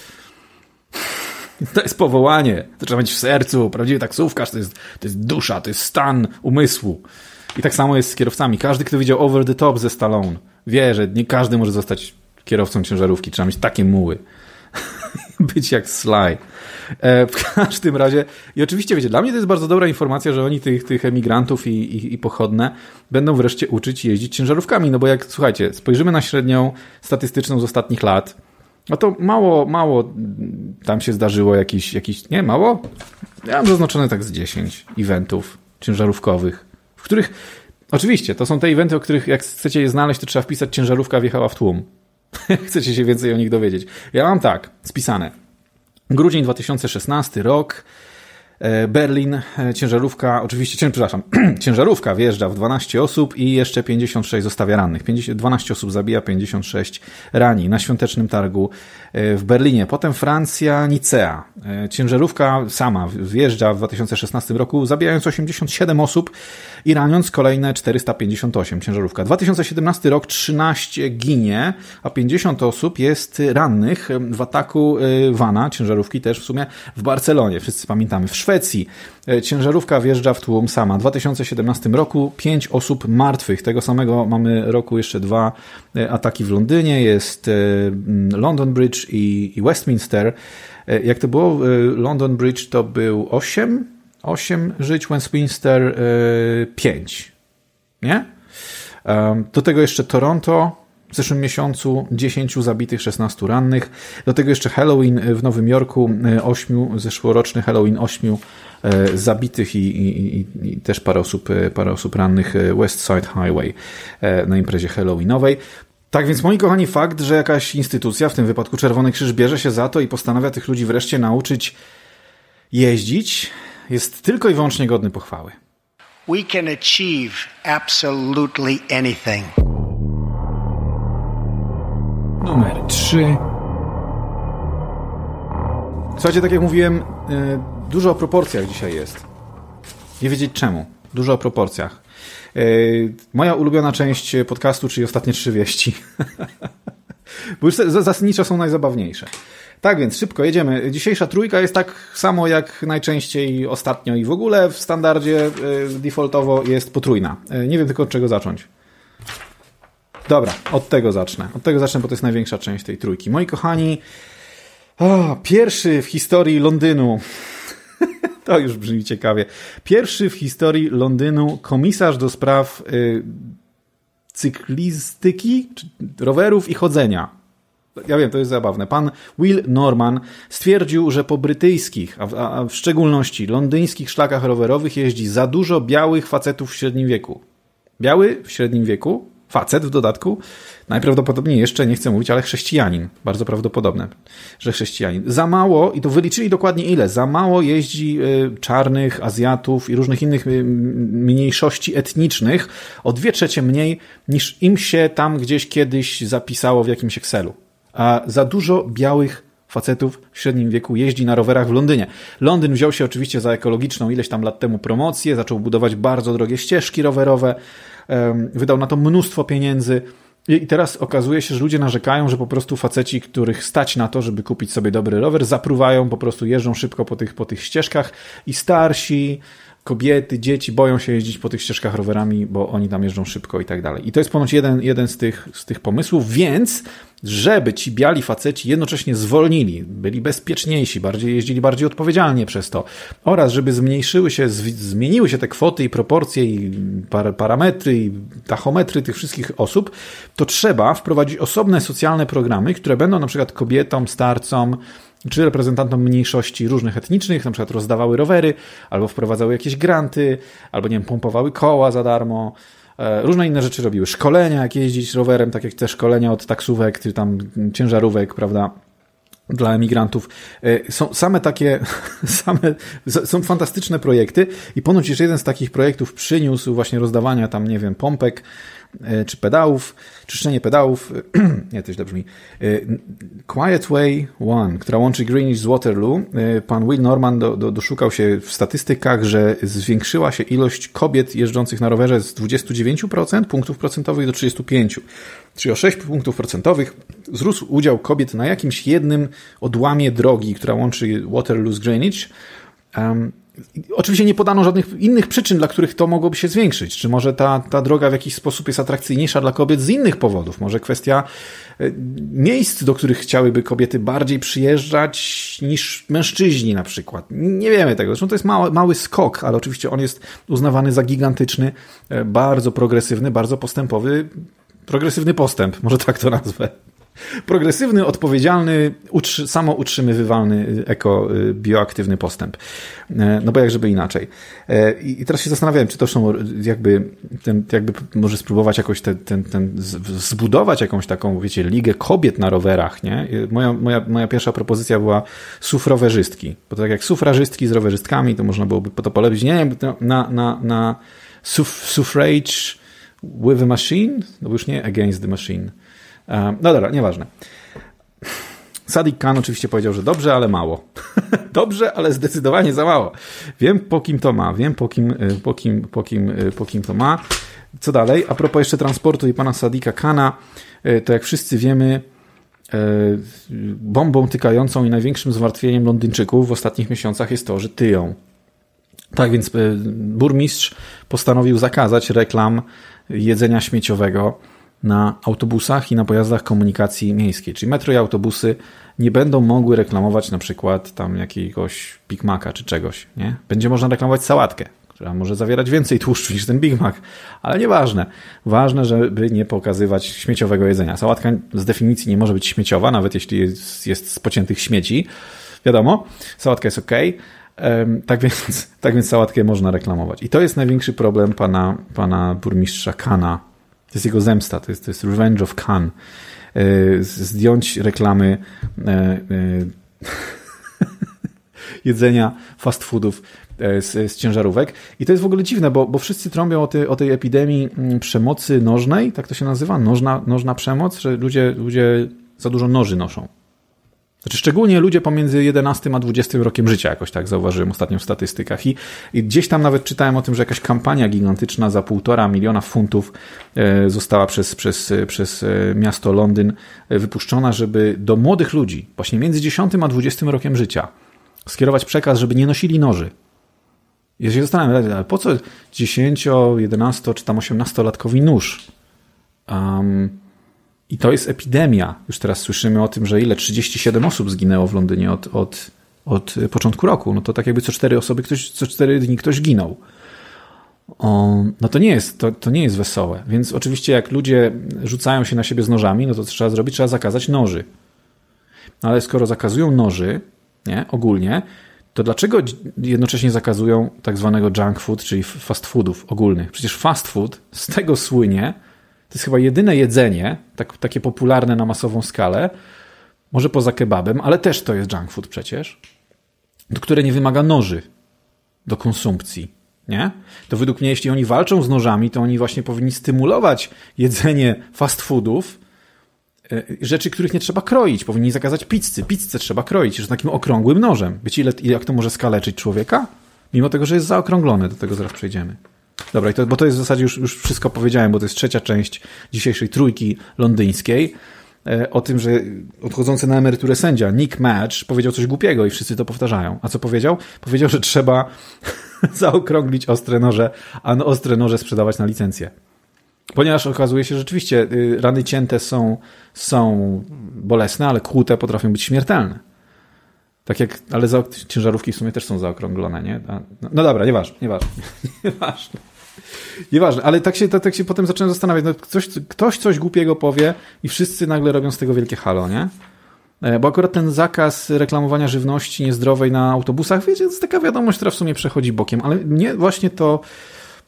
To jest powołanie, to trzeba mieć w sercu, prawdziwy taksówkarz to jest, to jest dusza, to jest stan umysłu. I tak samo jest z kierowcami. Każdy, kto widział Over the Top ze Stallone, wie, że nie każdy może zostać kierowcą ciężarówki, trzeba mieć takie muły. Być jak Sly. E, w każdym razie, i oczywiście wiecie, dla mnie to jest bardzo dobra informacja, że oni tych, tych emigrantów i, i, i pochodne będą wreszcie uczyć jeździć ciężarówkami, no bo jak, słuchajcie, spojrzymy na średnią statystyczną z ostatnich lat, no to mało, mało tam się zdarzyło jakiś, jakiś nie, mało? Ja mam zaznaczone tak z dziesięć eventów ciężarówkowych, w których, oczywiście, to są te eventy, o których jak chcecie je znaleźć, to trzeba wpisać ciężarówka wjechała w tłum. Chcecie się więcej o nich dowiedzieć. Ja mam tak, spisane. Grudzień dwa tysiące szesnasty rok, Berlin, ciężarówka, oczywiście, cię, przepraszam, ciężarówka wjeżdża w dwanaście osób i jeszcze pięćdziesiąt sześć zostawia rannych. pięćdziesiąt, dwanaście osób zabija, pięćdziesiąt sześć rani na świątecznym targu w Berlinie. Potem Francja, Nicea. Ciężarówka sama wjeżdża w dwa tysiące szesnastym roku, zabijając osiemdziesiąt siedem osób i raniąc kolejne czterysta pięćdziesiąt osiem. Ciężarówka. dwa tysiące siedemnasty rok, trzynaście ginie, a pięćdziesiąt osób jest rannych w ataku vana, ciężarówki też w sumie w Barcelonie. Wszyscy pamiętamy. W Szwecji ciężarówka wjeżdża w tłum sama. W dwa tysiące siedemnastym roku pięć osób martwych. Tego samego mamy roku jeszcze dwa ataki w Londynie. Jest London Bridge i Westminster. Jak to było? London Bridge to był osiem, osiem żyć, Westminster pięć. Nie? Do tego jeszcze Toronto. W zeszłym miesiącu dziesięć zabitych, szesnaście rannych. Do tego jeszcze Halloween w Nowym Jorku, ośmiu, zeszłoroczny Halloween, ośmiu zabitych i, i, i, i też parę osób, parę osób rannych. West Side Highway na imprezie halloweenowej. Tak więc, moi kochani, fakt, że jakaś instytucja, w tym wypadku Czerwony Krzyż, bierze się za to i postanawia tych ludzi wreszcie nauczyć jeździć, jest tylko i wyłącznie godny pochwały. We can achieve absolutely anything. Numer trzy. Słuchajcie, tak jak mówiłem, dużo o proporcjach dzisiaj jest. Nie wiedzieć czemu. Dużo o proporcjach. Moja ulubiona część podcastu, czyli ostatnie trzy wieści. Bo już zasadniczo są najzabawniejsze. Tak więc, szybko jedziemy. Dzisiejsza trójka jest tak samo jak najczęściej ostatnio i w ogóle w standardzie defaultowo jest potrójna. Nie wiem tylko od czego zacząć. Dobra, od tego zacznę. Od tego zacznę, bo to jest największa część tej trójki. Moi kochani, o, pierwszy w historii Londynu, to już brzmi ciekawie, pierwszy w historii Londynu komisarz do spraw y, cyklistyki, czy rowerów i chodzenia. Ja wiem, to jest zabawne. Pan Will Norman stwierdził, że po brytyjskich, a w, a w szczególności londyńskich szlakach rowerowych jeździ za dużo białych facetów w średnim wieku. Biały w średnim wieku? Facet w dodatku, najprawdopodobniej jeszcze, nie chcę mówić, ale chrześcijanin. Bardzo prawdopodobne, że chrześcijanin. Za mało, i to wyliczyli dokładnie ile, za mało jeździ y, czarnych, Azjatów i różnych innych y, mniejszości etnicznych, o dwie trzecie mniej niż im się tam gdzieś kiedyś zapisało w jakimś Excelu. A za dużo białych facetów w średnim wieku jeździ na rowerach w Londynie. Londyn wziął się oczywiście za ekologiczną ileś tam lat temu promocję, zaczął budować bardzo drogie ścieżki rowerowe, wydał na to mnóstwo pieniędzy i teraz okazuje się, że ludzie narzekają, że po prostu faceci, których stać na to, żeby kupić sobie dobry rower, zapruwają, po prostu jeżdżą szybko po tych, po tych ścieżkach i starsi, kobiety, dzieci boją się jeździć po tych ścieżkach rowerami, bo oni tam jeżdżą szybko i tak dalej. I to jest ponoć jeden, jeden z tych, z tych pomysłów, więc żeby ci biali faceci jednocześnie zwolnili, byli bezpieczniejsi, bardziej jeździli bardziej odpowiedzialnie przez to oraz żeby zmniejszyły się, zmieniły się te kwoty i proporcje i par, parametry i tachometry tych wszystkich osób, to trzeba wprowadzić osobne socjalne programy, które będą na przykład kobietom, starcom czy reprezentantom mniejszości różnych etnicznych, na przykład rozdawały rowery, albo wprowadzały jakieś granty, albo nie wiem, pompowały koła za darmo, różne inne rzeczy robiły. Szkolenia, jak jeździć rowerem, tak jak te szkolenia od taksówek, czy tam ciężarówek, prawda? dla emigrantów. Są same takie, same, są fantastyczne projekty i ponoć jeszcze jeden z takich projektów przyniósł właśnie rozdawania tam, nie wiem, pompek czy pedałów, czyszczenie pedałów, nie, to źle brzmi, Quiet Way One, która łączy Greenwich z Waterloo. Pan Will Norman do, do, doszukał się w statystykach, że zwiększyła się ilość kobiet jeżdżących na rowerze z dwudziestu dziewięciu procent punktów procentowych do trzydziestu pięciu procent. Czyli o sześć punktów procentowych wzrósł udział kobiet na jakimś jednym odłamie drogi, która łączy Waterloo z Greenwich. Um, Oczywiście nie podano żadnych innych przyczyn, dla których to mogłoby się zwiększyć. Czy może ta, ta droga w jakiś sposób jest atrakcyjniejsza dla kobiet z innych powodów? Może kwestia miejsc, do których chciałyby kobiety bardziej przyjeżdżać niż mężczyźni na przykład. Nie wiemy tego. Zresztą to jest mały, mały skok, ale oczywiście on jest uznawany za gigantyczny, bardzo progresywny, bardzo postępowy, progresywny postęp, może tak to nazwę. Progresywny, odpowiedzialny, utrzy, samoutrzymywywalny, eko, bioaktywny postęp. No bo jak żeby inaczej. I teraz się zastanawiałem, czy to są jakby, ten, jakby może spróbować jakoś ten, ten, ten, zbudować jakąś taką, wiecie, ligę kobiet na rowerach, nie? Moja, moja, moja pierwsza propozycja była sufrowerzystki. Bo tak jak sufrażystki z rowerzystkami, to można byłoby to polepić, nie wiem, na, na, na suf, suffrage with a machine? No bo już nie against the machine. No dobra, nieważne. Sadiq Khan oczywiście powiedział, że dobrze, ale mało. Dobrze, ale zdecydowanie za mało. Wiem, po kim to ma. Wiem, po kim, po kim, po kim, po kim to ma. Co dalej? A propos jeszcze transportu i pana Sadiqa Khana, to jak wszyscy wiemy, bombą tykającą i największym zmartwieniem Londyńczyków w ostatnich miesiącach jest to, że tyją. Tak więc burmistrz postanowił zakazać reklam jedzenia śmieciowego na autobusach i na pojazdach komunikacji miejskiej. Czyli metro i autobusy nie będą mogły reklamować na przykład tam jakiegoś Big Maca czy czegoś, nie? Będzie można reklamować sałatkę, która może zawierać więcej tłuszczu niż ten Big Mac, ale nieważne. Ważne, żeby nie pokazywać śmieciowego jedzenia. Sałatka z definicji nie może być śmieciowa, nawet jeśli jest, jest z pociętych śmieci. Wiadomo, sałatka jest okej. Um, tak więc, tak więc sałatkę można reklamować. I to jest największy problem pana, pana burmistrza Khana. To jest jego zemsta, to jest, to jest Revenge of Khan. Yy, zdjąć reklamy yy, yy, jedzenia fast foodów yy, z, z ciężarówek. I to jest w ogóle dziwne, bo, bo wszyscy trąbią o, ty, o tej epidemii przemocy nożnej, tak to się nazywa, nożna, nożna przemoc, że ludzie, ludzie za dużo noży noszą. Znaczy szczególnie ludzie pomiędzy jedenastym a dwudziestym rokiem życia, jakoś tak zauważyłem ostatnio w statystykach. I, I gdzieś tam nawet czytałem o tym, że jakaś kampania gigantyczna za półtora miliona funtów e, została przez, przez, przez miasto Londyn wypuszczona, żeby do młodych ludzi, właśnie między dziesiątym a dwudziestym rokiem życia, skierować przekaz, żeby nie nosili noży. Ja się zastanawiam, ale po co dziesięcio, jedenasto czy tam osiemnastolatkowi nóż? Um, I to jest epidemia. Już teraz słyszymy o tym, że ile? trzydzieści siedem osób zginęło w Londynie od, od, od początku roku. No to tak jakby co cztery osoby, ktoś, co cztery dni ktoś ginął. O, no to nie jest, to, to nie jest wesołe. Więc oczywiście jak ludzie rzucają się na siebie z nożami, no to co trzeba zrobić? Trzeba zakazać noży. Ale skoro zakazują noży, nie, ogólnie, to dlaczego jednocześnie zakazują tak zwanego junk food, czyli fast foodów ogólnych? Przecież fast food z tego słynie. To jest chyba jedyne jedzenie, tak, takie popularne na masową skalę, może poza kebabem, ale też to jest junk food przecież, do które nie wymaga noży do konsumpcji, nie? To według mnie, jeśli oni walczą z nożami, to oni właśnie powinni stymulować jedzenie fast foodów, rzeczy, których nie trzeba kroić. Powinni zakazać pizzy. Pizzę trzeba kroić, że takim okrągłym nożem. Wiecie, ile, jak to może skaleczyć człowieka? Mimo tego, że jest zaokrąglony, do tego zaraz przejdziemy. Dobra, i to, bo to jest w zasadzie już, już wszystko powiedziałem, bo to jest trzecia część dzisiejszej trójki londyńskiej e, o tym, że odchodzący na emeryturę sędzia Nick Match powiedział coś głupiego i wszyscy to powtarzają. A co powiedział? Powiedział, że trzeba zaokrąglić ostre noże, a no ostre noże sprzedawać na licencję. Ponieważ okazuje się, że rzeczywiście y, rany cięte są, są bolesne, ale kłute potrafią być śmiertelne. Tak jak, ale za, ciężarówki w sumie też są zaokrąglone, nie? No, no dobra, nieważne, nieważne. nieważne. Nieważne, ale tak się, tak, tak się potem zacząłem zastanawiać. No, ktoś, ktoś coś głupiego powie i wszyscy nagle robią z tego wielkie halo, nie? Bo akurat ten zakaz reklamowania żywności niezdrowej na autobusach, wiecie, to jest taka wiadomość, która w sumie przechodzi bokiem, ale mnie właśnie to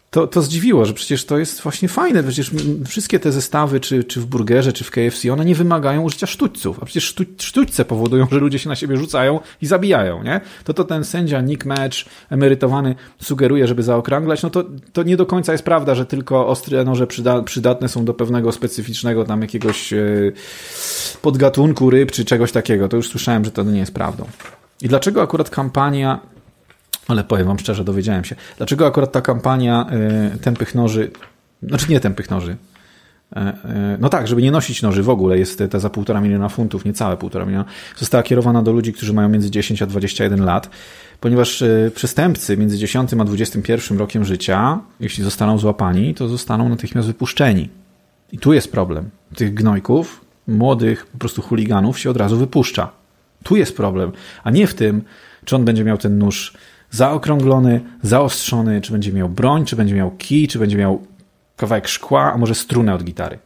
to, to zdziwiło, że przecież to jest właśnie fajne. Przecież wszystkie te zestawy, czy, czy w burgerze, czy w K F C, one nie wymagają użycia sztućców. A przecież sztu, sztućce powodują, że ludzie się na siebie rzucają i zabijają, nie? To to ten sędzia Nick Match, emerytowany, sugeruje, żeby zaokrąglać. No to, to nie do końca jest prawda, że tylko ostre noże przyda, przydatne są do pewnego specyficznego tam jakiegoś e, podgatunku ryb, czy czegoś takiego. To już słyszałem, że to nie jest prawdą. I dlaczego akurat kampania... Ale powiem wam szczerze, dowiedziałem się. Dlaczego akurat ta kampania y, tępych noży, znaczy nie tępych noży, y, y, no tak, żeby nie nosić noży w ogóle, jest ta za półtora miliona funtów, niecałe półtora miliona, została kierowana do ludzi, którzy mają między dziesięć a dwadzieścia jeden lat, ponieważ y, przestępcy między dziesiątym a dwudziestym pierwszym rokiem życia, jeśli zostaną złapani, to zostaną natychmiast wypuszczeni. I tu jest problem. Tych gnojków, młodych po prostu chuliganów się od razu wypuszcza. Tu jest problem, a nie w tym, czy on będzie miał ten nóż zaokrąglony, zaostrzony, czy będzie miał broń, czy będzie miał kij, czy będzie miał kawałek szkła, a może strunę od gitary.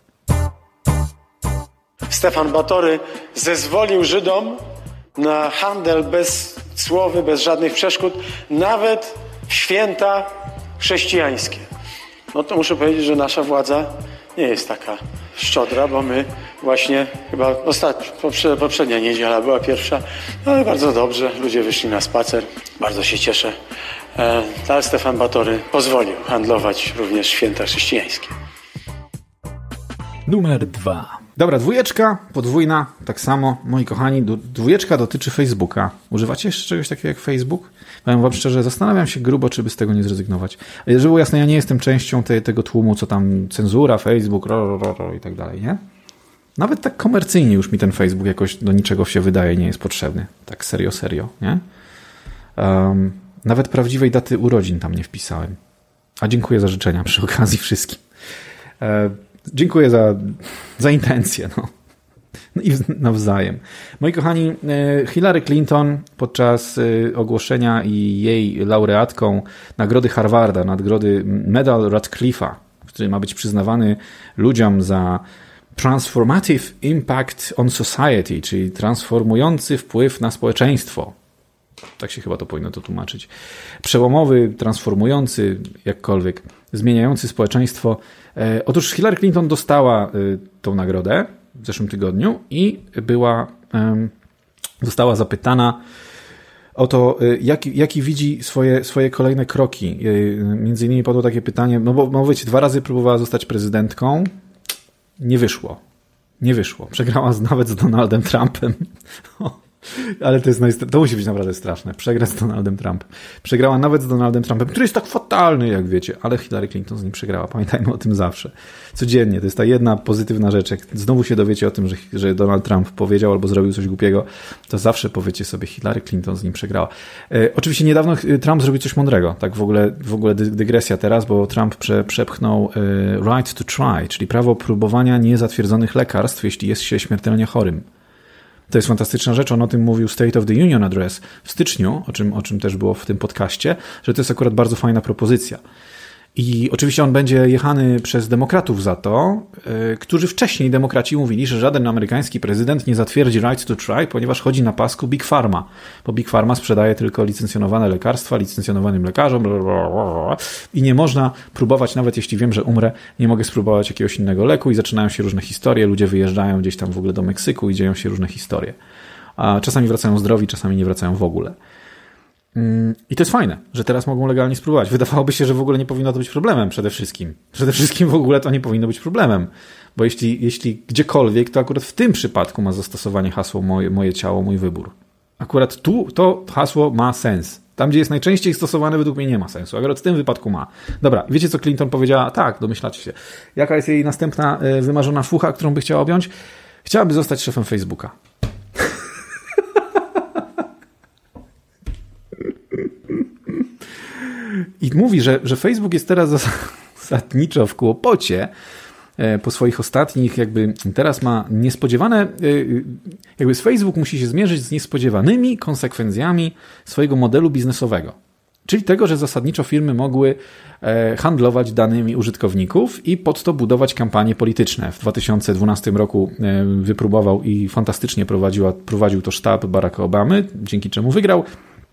Stefan Batory zezwolił Żydom na handel bez cłowy, bez żadnych przeszkód, nawet w święta chrześcijańskie. No to muszę powiedzieć, że nasza władza nie jest taka szczodra, bo my właśnie chyba ostatnia, poprzednia niedziela była pierwsza, ale bardzo dobrze, ludzie wyszli na spacer, bardzo się cieszę. Ale Stefan Batory pozwolił handlować również w święta chrześcijańskie. Numer dwa. Dobra, dwójeczka, podwójna, tak samo, moi kochani, dwójeczka dotyczy Facebooka. Używacie jeszcze czegoś takiego jak Facebook? Powiem wam szczerze, zastanawiam się grubo, czy by z tego nie zrezygnować. Żeby było jasne, ja nie jestem częścią te, tego tłumu, co tam cenzura, Facebook, ro, ro, ro, i tak dalej, nie? Nawet tak komercyjnie już mi ten Facebook jakoś do niczego się wydaje, nie jest potrzebny. Tak serio, serio, nie? Um, nawet prawdziwej daty urodzin tam nie wpisałem. A dziękuję za życzenia przy okazji wszystkim. E, dziękuję za, za intencje, no. No i nawzajem. Moi kochani, Hillary Clinton podczas ogłoszenia i jej laureatką nagrody Harvarda, nagrody Medal Radcliffe'a, który ma być przyznawany ludziom za Transformative Impact on Society, czyli transformujący wpływ na społeczeństwo. Tak się chyba to powinno to tłumaczyć. Przełomowy, transformujący, jakkolwiek, zmieniający społeczeństwo. Otóż Hillary Clinton dostała tą nagrodę w zeszłym tygodniu i była, została zapytana o to, jaki, jaki widzi swoje, swoje kolejne kroki. Między innymi padło takie pytanie, no bo, no wiecie, dwa razy próbowała zostać prezydentką, nie wyszło. Nie wyszło. Przegrała z, nawet z Donaldem Trumpem. Ale to, jest najstra- to musi być naprawdę straszne. Przegrać z Donaldem Trumpem. Przegrała nawet z Donaldem Trumpem, który jest tak fatalny, jak wiecie, ale Hillary Clinton z nim przegrała. Pamiętajmy o tym zawsze. Codziennie. To jest ta jedna pozytywna rzecz. Jak znowu się dowiecie o tym, że, że Donald Trump powiedział albo zrobił coś głupiego, to zawsze powiecie sobie, Hillary Clinton z nim przegrała. E, oczywiście niedawno Trump zrobił coś mądrego. Tak w ogóle, w ogóle dygresja teraz, bo Trump prze, przepchnął e, right to try, czyli prawo próbowania niezatwierdzonych lekarstw, jeśli jest się śmiertelnie chorym. To jest fantastyczna rzecz. On o tym mówił State of the Union Address w styczniu, o czym, o czym też było w tym podcaście, że to jest akurat bardzo fajna propozycja. I oczywiście on będzie jechany przez demokratów za to, yy, którzy wcześniej demokraci mówili, że żaden amerykański prezydent nie zatwierdzi right to try, ponieważ chodzi na pasku Big Pharma, bo Big Pharma sprzedaje tylko licencjonowane lekarstwa licencjonowanym lekarzom blablabla, i nie można próbować, nawet jeśli wiem, że umrę, nie mogę spróbować jakiegoś innego leku i zaczynają się różne historie, ludzie wyjeżdżają gdzieś tam w ogóle do Meksyku i dzieją się różne historie. A czasami wracają zdrowi, czasami nie wracają w ogóle. I to jest fajne, że teraz mogą legalnie spróbować. Wydawałoby się, że w ogóle nie powinno to być problemem przede wszystkim. Przede wszystkim w ogóle to nie powinno być problemem. Bo jeśli, jeśli gdziekolwiek, to akurat w tym przypadku ma zastosowanie hasło moje, moje ciało, mój wybór. Akurat tu to hasło ma sens. Tam, gdzie jest najczęściej stosowane, według mnie nie ma sensu. Akurat w tym wypadku ma. Dobra, wiecie co Clinton powiedziała? Tak, domyślacie się. Jaka jest jej następna wymarzona fucha, którą by chciała objąć? Chciałaby zostać szefem Facebooka. I mówi, że, że Facebook jest teraz zasadniczo w kłopocie po swoich ostatnich, jakby teraz ma niespodziewane, jakby Facebook musi się zmierzyć z niespodziewanymi konsekwencjami swojego modelu biznesowego. Czyli tego, że zasadniczo firmy mogły handlować danymi użytkowników i pod to budować kampanie polityczne. W dwa tysiące dwunastym roku wypróbował i fantastycznie prowadziła, prowadził to sztab Baracka Obamy, dzięki czemu wygrał.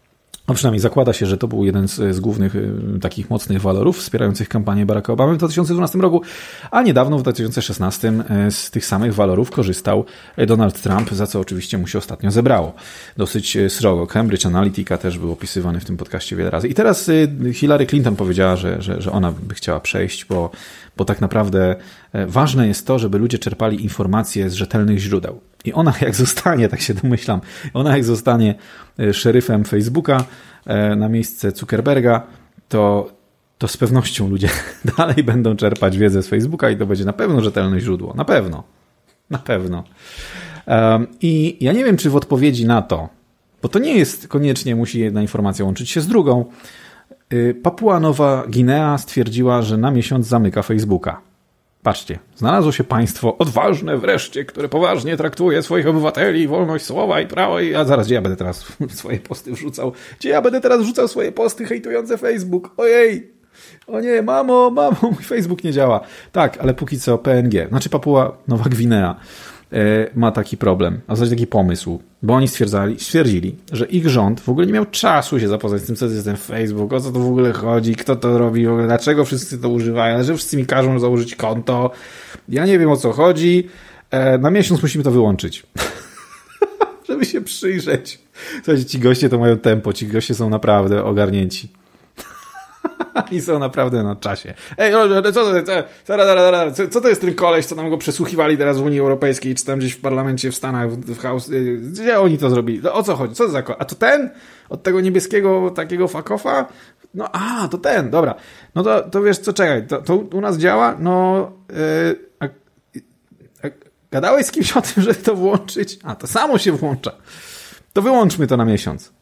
No przynajmniej zakłada się, że to był jeden z, z głównych y, takich mocnych walorów wspierających kampanię Baracka Obamy w dwa tysiące dwunastym roku, a niedawno w dwa tysiące szesnastym y, z tych samych walorów korzystał Donald Trump, za co oczywiście mu się ostatnio zebrało. Dosyć y, srogo. Cambridge Analytica też był opisywany w tym podcaście wiele razy. I teraz y, Hillary Clinton powiedziała, że, że, że ona by chciała przejść, bo, bo tak naprawdę y, ważne jest to, żeby ludzie czerpali informacje z rzetelnych źródeł. I ona jak zostanie, tak się domyślam, ona jak zostanie szeryfem Facebooka na miejsce Zuckerberga, to, to z pewnością ludzie dalej będą czerpać wiedzę z Facebooka i to będzie na pewno rzetelne źródło. Na pewno. Na pewno. I ja nie wiem, czy w odpowiedzi na to, bo to nie jest koniecznie, musi jedna informacja łączyć się z drugą, Papua Nowa Gwinea stwierdziła, że na miesiąc zamyka Facebooka. Patrzcie, znalazło się państwo odważne wreszcie, które poważnie traktuje swoich obywateli, wolność słowa i prawo. I a zaraz, gdzie ja będę teraz swoje posty wrzucał? Gdzie ja będę teraz wrzucał swoje posty hejtujące Facebook? Ojej! O nie, mamo, mamo, mój Facebook nie działa. Tak, ale póki co P N G, znaczy Papua Nowa Gwinea ma taki problem, a w zasadzie taki pomysł, bo oni stwierdzali, stwierdzili, że ich rząd w ogóle nie miał czasu się zapoznać z tym, co to jest ten Facebook, o co to w ogóle chodzi, kto to robi, w ogóle, dlaczego wszyscy to używają, dlaczego wszyscy mi każą założyć konto. Ja nie wiem, o co chodzi. Na miesiąc musimy to wyłączyć. Żeby się przyjrzeć. Słuchajcie, ci goście to mają tempo, ci goście są naprawdę ogarnięci. I są naprawdę na czasie. Ej, co to, co, co, co to jest ten koleś, co nam go przesłuchiwali teraz w Unii Europejskiej, czy tam gdzieś w parlamencie w Stanach, w, w House, gdzie oni to zrobili? O co chodzi? Co to za koleś? A to ten? Od tego niebieskiego takiego fakofa? No, a, to ten, dobra. No to, to wiesz co, czekaj, to, to u nas działa? No, yy, a, a, gadałeś z kimś o tym, żeby to włączyć? A, to samo się włącza. To wyłączmy to na miesiąc.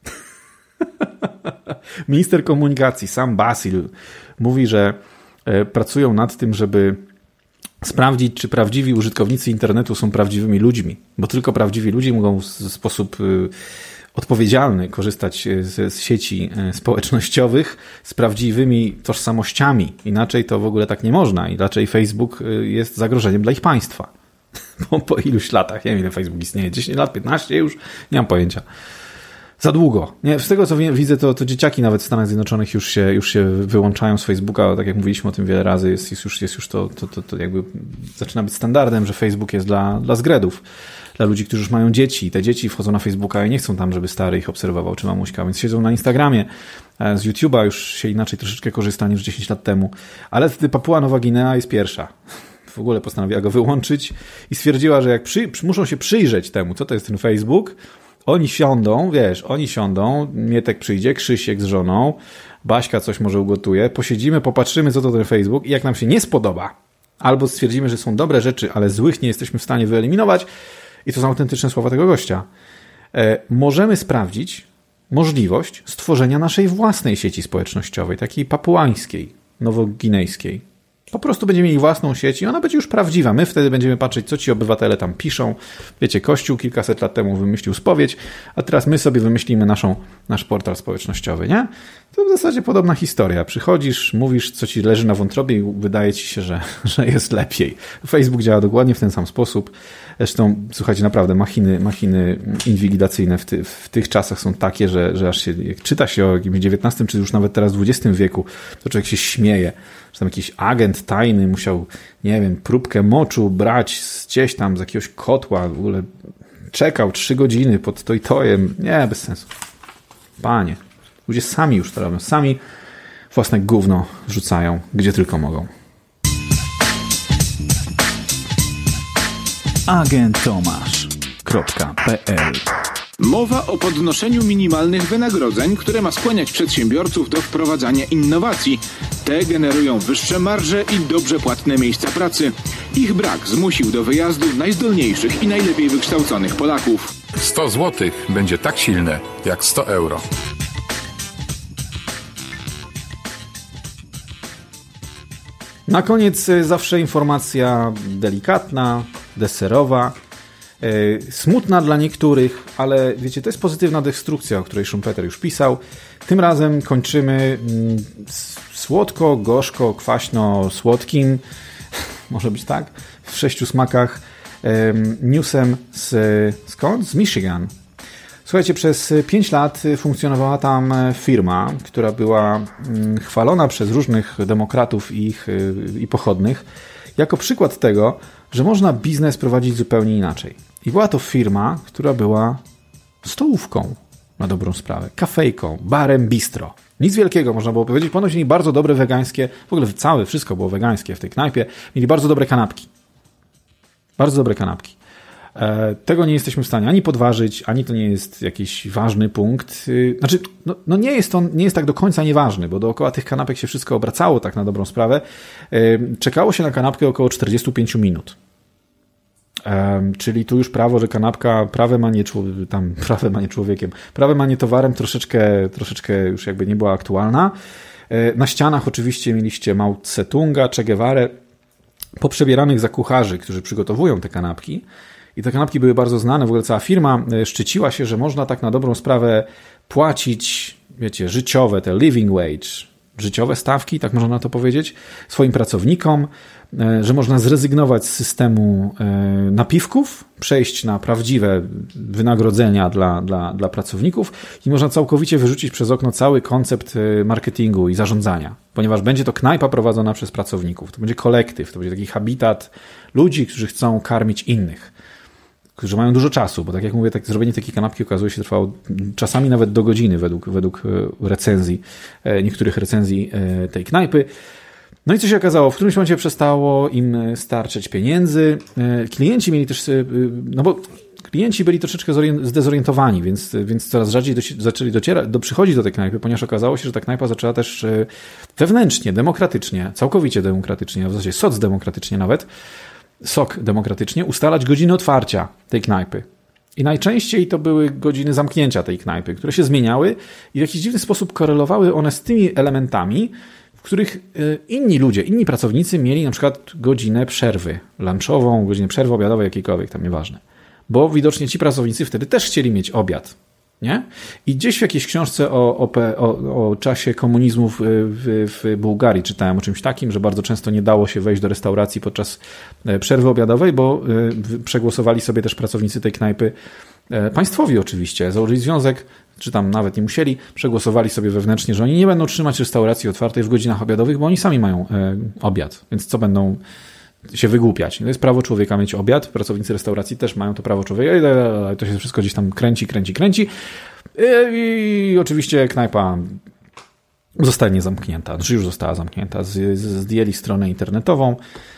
Minister komunikacji Sam Basil mówi, że pracują nad tym, żeby sprawdzić, czy prawdziwi użytkownicy internetu są prawdziwymi ludźmi, bo tylko prawdziwi ludzie mogą w sposób odpowiedzialny korzystać z, z sieci społecznościowych z prawdziwymi tożsamościami. Inaczej to w ogóle tak nie można i raczej Facebook jest zagrożeniem dla ich państwa. Po, po iluś latach, nie wiem ile Facebook istnieje, dziesięć lat, piętnaście już, nie mam pojęcia. Za długo. Nie, z tego co widzę, to, to dzieciaki nawet w Stanach Zjednoczonych już się, już się wyłączają z Facebooka, tak jak mówiliśmy o tym wiele razy, jest, jest już, jest już to, to, to, to jakby zaczyna być standardem, że Facebook jest dla, dla zgredów, dla ludzi, którzy już mają dzieci. Te dzieci wchodzą na Facebooka i nie chcą tam, żeby stary ich obserwował, czy mamuśka, więc siedzą na Instagramie. Z YouTube'a już się inaczej troszeczkę korzysta niż dziesięć lat temu. Ale Papua Nowa Gwinea jest pierwsza. W ogóle postanowiła go wyłączyć i stwierdziła, że jak przy, muszą się przyjrzeć temu, co to jest ten Facebook. Oni siądą, wiesz, oni siądą, Mietek przyjdzie, Krzysiek z żoną, Baśka coś może ugotuje, posiedzimy, popatrzymy, co to ten Facebook i jak nam się nie spodoba, albo stwierdzimy, że są dobre rzeczy, ale złych nie jesteśmy w stanie wyeliminować, i to są autentyczne słowa tego gościa, e, możemy sprawdzić możliwość stworzenia naszej własnej sieci społecznościowej, takiej papuańskiej, nowogwinejskiej. Po prostu będziemy mieli własną sieć i ona będzie już prawdziwa. My wtedy będziemy patrzeć, co ci obywatele tam piszą. Wiecie, Kościół kilkaset lat temu wymyślił spowiedź, a teraz my sobie wymyślimy naszą, nasz portal społecznościowy, nie? To w zasadzie podobna historia. Przychodzisz, mówisz, co ci leży na wątrobie i wydaje ci się, że, że jest lepiej. Facebook działa dokładnie w ten sam sposób. Zresztą, słuchajcie, naprawdę machiny, machiny inwigilacyjne w, ty, w tych czasach są takie, że, że aż się, jak czyta się o jakimś dziewiętnastym, czy już nawet teraz dwudziestym wieku, to człowiek się śmieje, że tam jakiś agent tajny musiał, nie wiem, próbkę moczu brać z gdzieś tam z jakiegoś kotła, w ogóle czekał trzy godziny pod to i tojem. Nie, bez sensu. Panie, ludzie sami już to robią, sami własne gówno wrzucają, gdzie tylko mogą. agent tomasz kropka p l Mowa o podnoszeniu minimalnych wynagrodzeń, które ma skłaniać przedsiębiorców do wprowadzania innowacji. Te generują wyższe marże i dobrze płatne miejsca pracy. Ich brak zmusił do wyjazdu najzdolniejszych i najlepiej wykształconych Polaków. sto złotych będzie tak silne jak sto euro. Na koniec zawsze informacja delikatna, deserowa, yy, smutna dla niektórych, ale wiecie, to jest pozytywna destrukcja, o której Schumpeter już pisał. Tym razem kończymy yy, słodko, gorzko, kwaśno, słodkim, może być tak, w sześciu smakach, yy, newsem z, skąd? Z Michigan. Słuchajcie, przez pięć lat funkcjonowała tam firma, która była chwalona przez różnych demokratów i, ich, i pochodnych jako przykład tego, że można biznes prowadzić zupełnie inaczej. I była to firma, która była stołówką na dobrą sprawę, kafejką, barem, bistro. Nic wielkiego, można było powiedzieć. Ponoć mieli bardzo dobre wegańskie, w ogóle całe wszystko było wegańskie w tej knajpie. Mieli bardzo dobre kanapki. Bardzo dobre kanapki. E, tego nie jesteśmy w stanie ani podważyć, ani to nie jest jakiś ważny punkt. E, znaczy, no, no nie jest on, nie jest tak do końca nieważny, bo dookoła tych kanapek się wszystko obracało tak na dobrą sprawę. E, czekało się na kanapkę około czterdzieści pięć minut. Um, czyli tu już prawo, że kanapka prawem, a nie, tam, prawem, a nie człowiekiem, prawem, a nie towarem troszeczkę, troszeczkę już jakby nie była aktualna. E, na ścianach oczywiście mieliście Mao Tse-tunga, Che Guevarę, poprzebieranych za kucharzy, którzy przygotowują te kanapki. I te kanapki były bardzo znane, w ogóle cała firma szczyciła się, że można tak na dobrą sprawę płacić, wiecie, życiowe, te living wage, życiowe stawki, tak można na to powiedzieć, swoim pracownikom, że można zrezygnować z systemu napiwków, przejść na prawdziwe wynagrodzenia dla, dla, dla pracowników i można całkowicie wyrzucić przez okno cały koncept marketingu i zarządzania, ponieważ będzie to knajpa prowadzona przez pracowników, to będzie kolektyw, to będzie taki habitat ludzi, którzy chcą karmić innych, którzy mają dużo czasu, bo tak jak mówię, tak, zrobienie takiej kanapki okazuje się trwało czasami nawet do godziny według, według recenzji, niektórych recenzji tej knajpy. No i co się okazało? W którymś momencie przestało im starczyć pieniędzy. Klienci mieli też, no bo klienci byli troszeczkę zdezorientowani, więc, więc coraz rzadziej do, zaczęli docierać, do, przychodzić do tej knajpy, ponieważ okazało się, że ta knajpa zaczęła też wewnętrznie, demokratycznie, całkowicie demokratycznie, a w zasadzie socdemokratycznie nawet, sok demokratycznie, ustalać godziny otwarcia tej knajpy. I najczęściej to były godziny zamknięcia tej knajpy, które się zmieniały i w jakiś dziwny sposób korelowały one z tymi elementami, w których inni ludzie, inni pracownicy mieli na przykład godzinę przerwy lunchową, godzinę przerwy obiadowej, jakiejkolwiek, tam nieważne. Bo widocznie ci pracownicy wtedy też chcieli mieć obiad. Nie? I gdzieś w jakiejś książce o, o, o, o czasie komunizmu w, w, w Bułgarii czytałem o czymś takim, że bardzo często nie dało się wejść do restauracji podczas przerwy obiadowej, bo przegłosowali sobie też pracownicy tej knajpy, państwowi oczywiście, założyli związek, czy tam nawet nie musieli, przegłosowali sobie wewnętrznie, że oni nie będą trzymać restauracji otwartej w godzinach obiadowych, bo oni sami mają e, obiad, więc co będą się wygłupiać. To jest prawo człowieka mieć obiad, pracownicy restauracji też mają to prawo człowieka i to się wszystko gdzieś tam kręci, kręci, kręci i, i oczywiście knajpa zostanie zamknięta, znaczy już została zamknięta, z, z, zdjęli stronę internetową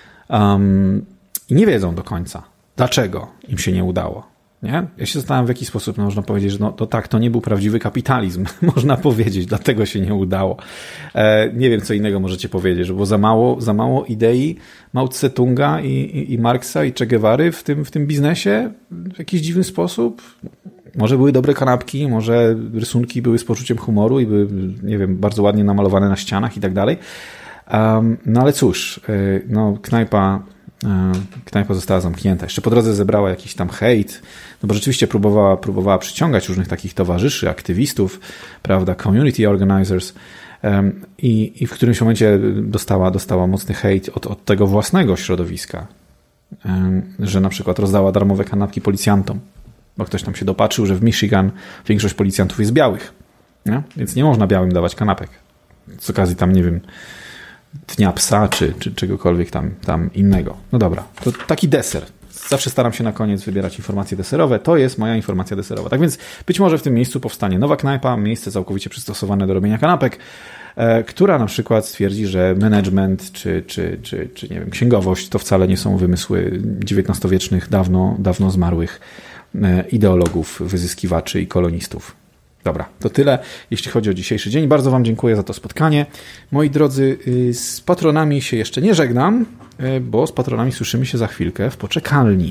um, i nie wiedzą do końca, dlaczego im się nie udało. Nie? Ja się zastanawiam, w jaki sposób no, można powiedzieć, że no to tak, to nie był prawdziwy kapitalizm, można powiedzieć, dlatego się nie udało. E, nie wiem, co innego możecie powiedzieć, że było za mało, za mało idei Mao Tse-tunga i, i, i Marksa i Che Guevary w tym, w tym biznesie w jakiś dziwny sposób. Może były dobre kanapki, może rysunki były z poczuciem humoru i były, nie wiem, bardzo ładnie namalowane na ścianach i tak dalej. Um, no ale cóż, e, no knajpa knajpa została zamknięta. Jeszcze po drodze zebrała jakiś tam hejt, no bo rzeczywiście próbowała, próbowała przyciągać różnych takich towarzyszy, aktywistów, prawda, community organizers um, i, i w którymś momencie dostała, dostała mocny hejt od, od tego własnego środowiska, um, że na przykład rozdała darmowe kanapki policjantom, bo ktoś tam się dopatrzył, że w Michigan większość policjantów jest białych, nie? Więc nie można białym dawać kanapek. Z okazji tam, nie wiem, Dnia Psa, czy, czy czegokolwiek tam, tam innego. No dobra, to taki deser. Zawsze staram się na koniec wybierać informacje deserowe. To jest moja informacja deserowa. Tak więc być może w tym miejscu powstanie nowa knajpa, miejsce całkowicie przystosowane do robienia kanapek, e, która na przykład stwierdzi, że management, czy, czy, czy, czy nie wiem, księgowość to wcale nie są wymysły dziewiętnastowiecznych, dawno, dawno zmarłych e, ideologów, wyzyskiwaczy i kolonistów. Dobra, to tyle, jeśli chodzi o dzisiejszy dzień. Bardzo Wam dziękuję za to spotkanie. Moi drodzy, z patronami się jeszcze nie żegnam, bo z patronami słyszymy się za chwilkę w poczekalni.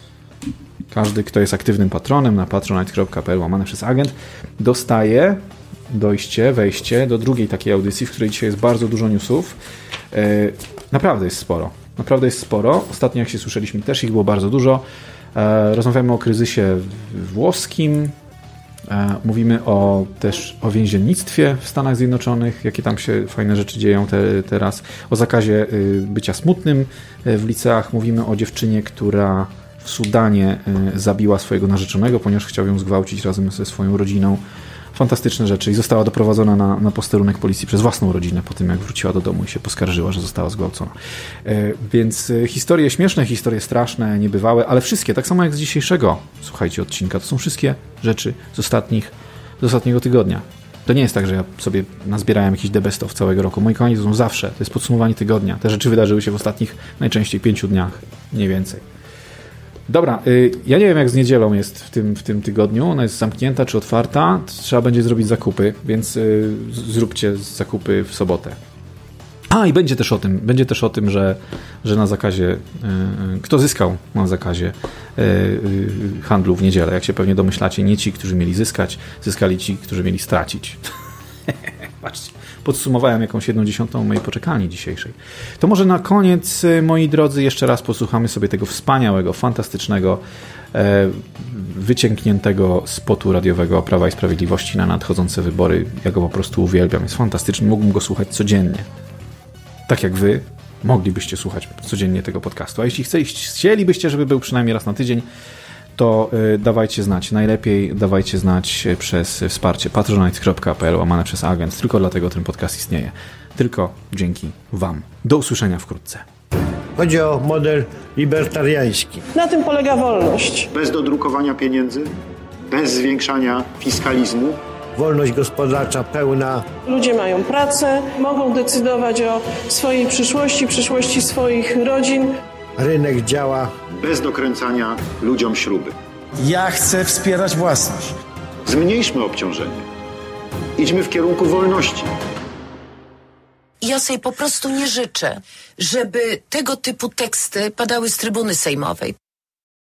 Każdy, kto jest aktywnym patronem na patronite kropka p l łamane przez agent, dostaje dojście, wejście do drugiej takiej audycji, w której dzisiaj jest bardzo dużo newsów. Naprawdę jest sporo. Naprawdę jest sporo. Ostatnio, jak się słyszeliśmy, też ich było bardzo dużo. Rozmawiamy o kryzysie włoskim. Mówimy o, też o więziennictwie w Stanach Zjednoczonych, jakie tam się fajne rzeczy dzieją te, teraz. O zakazie bycia smutnym w liceach. Mówimy o dziewczynie, która w Sudanie zabiła swojego narzeczonego, ponieważ chciał ją zgwałcić razem ze swoją rodziną. Fantastyczne rzeczy i została doprowadzona na, na posterunek policji przez własną rodzinę po tym, jak wróciła do domu i się poskarżyła, że została zgwałcona. E, więc e, historie śmieszne, historie straszne, niebywałe, ale wszystkie, tak samo jak z dzisiejszego, słuchajcie, odcinka, to są wszystkie rzeczy z, ostatnich, z ostatniego tygodnia. To nie jest tak, że ja sobie nazbierałem jakiś the best of całego roku. Moi kochani, to są zawsze, to jest podsumowanie tygodnia. Te rzeczy wydarzyły się w ostatnich najczęściej pięciu dniach, mniej więcej. Dobra, y, ja nie wiem jak z niedzielą jest w tym, w tym tygodniu, ona jest zamknięta czy otwarta, trzeba będzie zrobić zakupy, więc y, zróbcie zakupy w sobotę. A i będzie też o tym, będzie też o tym, że, że na zakazie, y, kto zyskał na zakazie y, y, handlu w niedzielę, jak się pewnie domyślacie, nie ci, którzy mieli zyskać, zyskali ci, którzy mieli stracić. Patrzcie, podsumowałem jakąś jedną dziesiątą mojej poczekalni dzisiejszej. To może na koniec, moi drodzy, jeszcze raz posłuchamy sobie tego wspaniałego, fantastycznego, e, wyciągniętego spotu radiowego Prawa i Sprawiedliwości na nadchodzące wybory. Ja go po prostu uwielbiam, jest fantastyczny, mógłbym go słuchać codziennie. Tak jak wy moglibyście słuchać codziennie tego podcastu. A jeśli chcielibyście, żeby był przynajmniej raz na tydzień, to y, dawajcie znać. Najlepiej dawajcie znać przez wsparcie patronite kropka p l łamane przez agent. Tylko dlatego ten podcast istnieje. Tylko dzięki wam. Do usłyszenia wkrótce. Chodzi o model libertariański. Na tym polega wolność. Bez dodrukowania pieniędzy, bez zwiększania fiskalizmu. Wolność gospodarcza pełna. Ludzie mają pracę, mogą decydować o swojej przyszłości, przyszłości swoich rodzin. Rynek działa. Bez dokręcania ludziom śruby. Ja chcę wspierać własność. Zmniejszmy obciążenie. Idźmy w kierunku wolności. Ja sobie po prostu nie życzę, żeby tego typu teksty padały z trybuny sejmowej.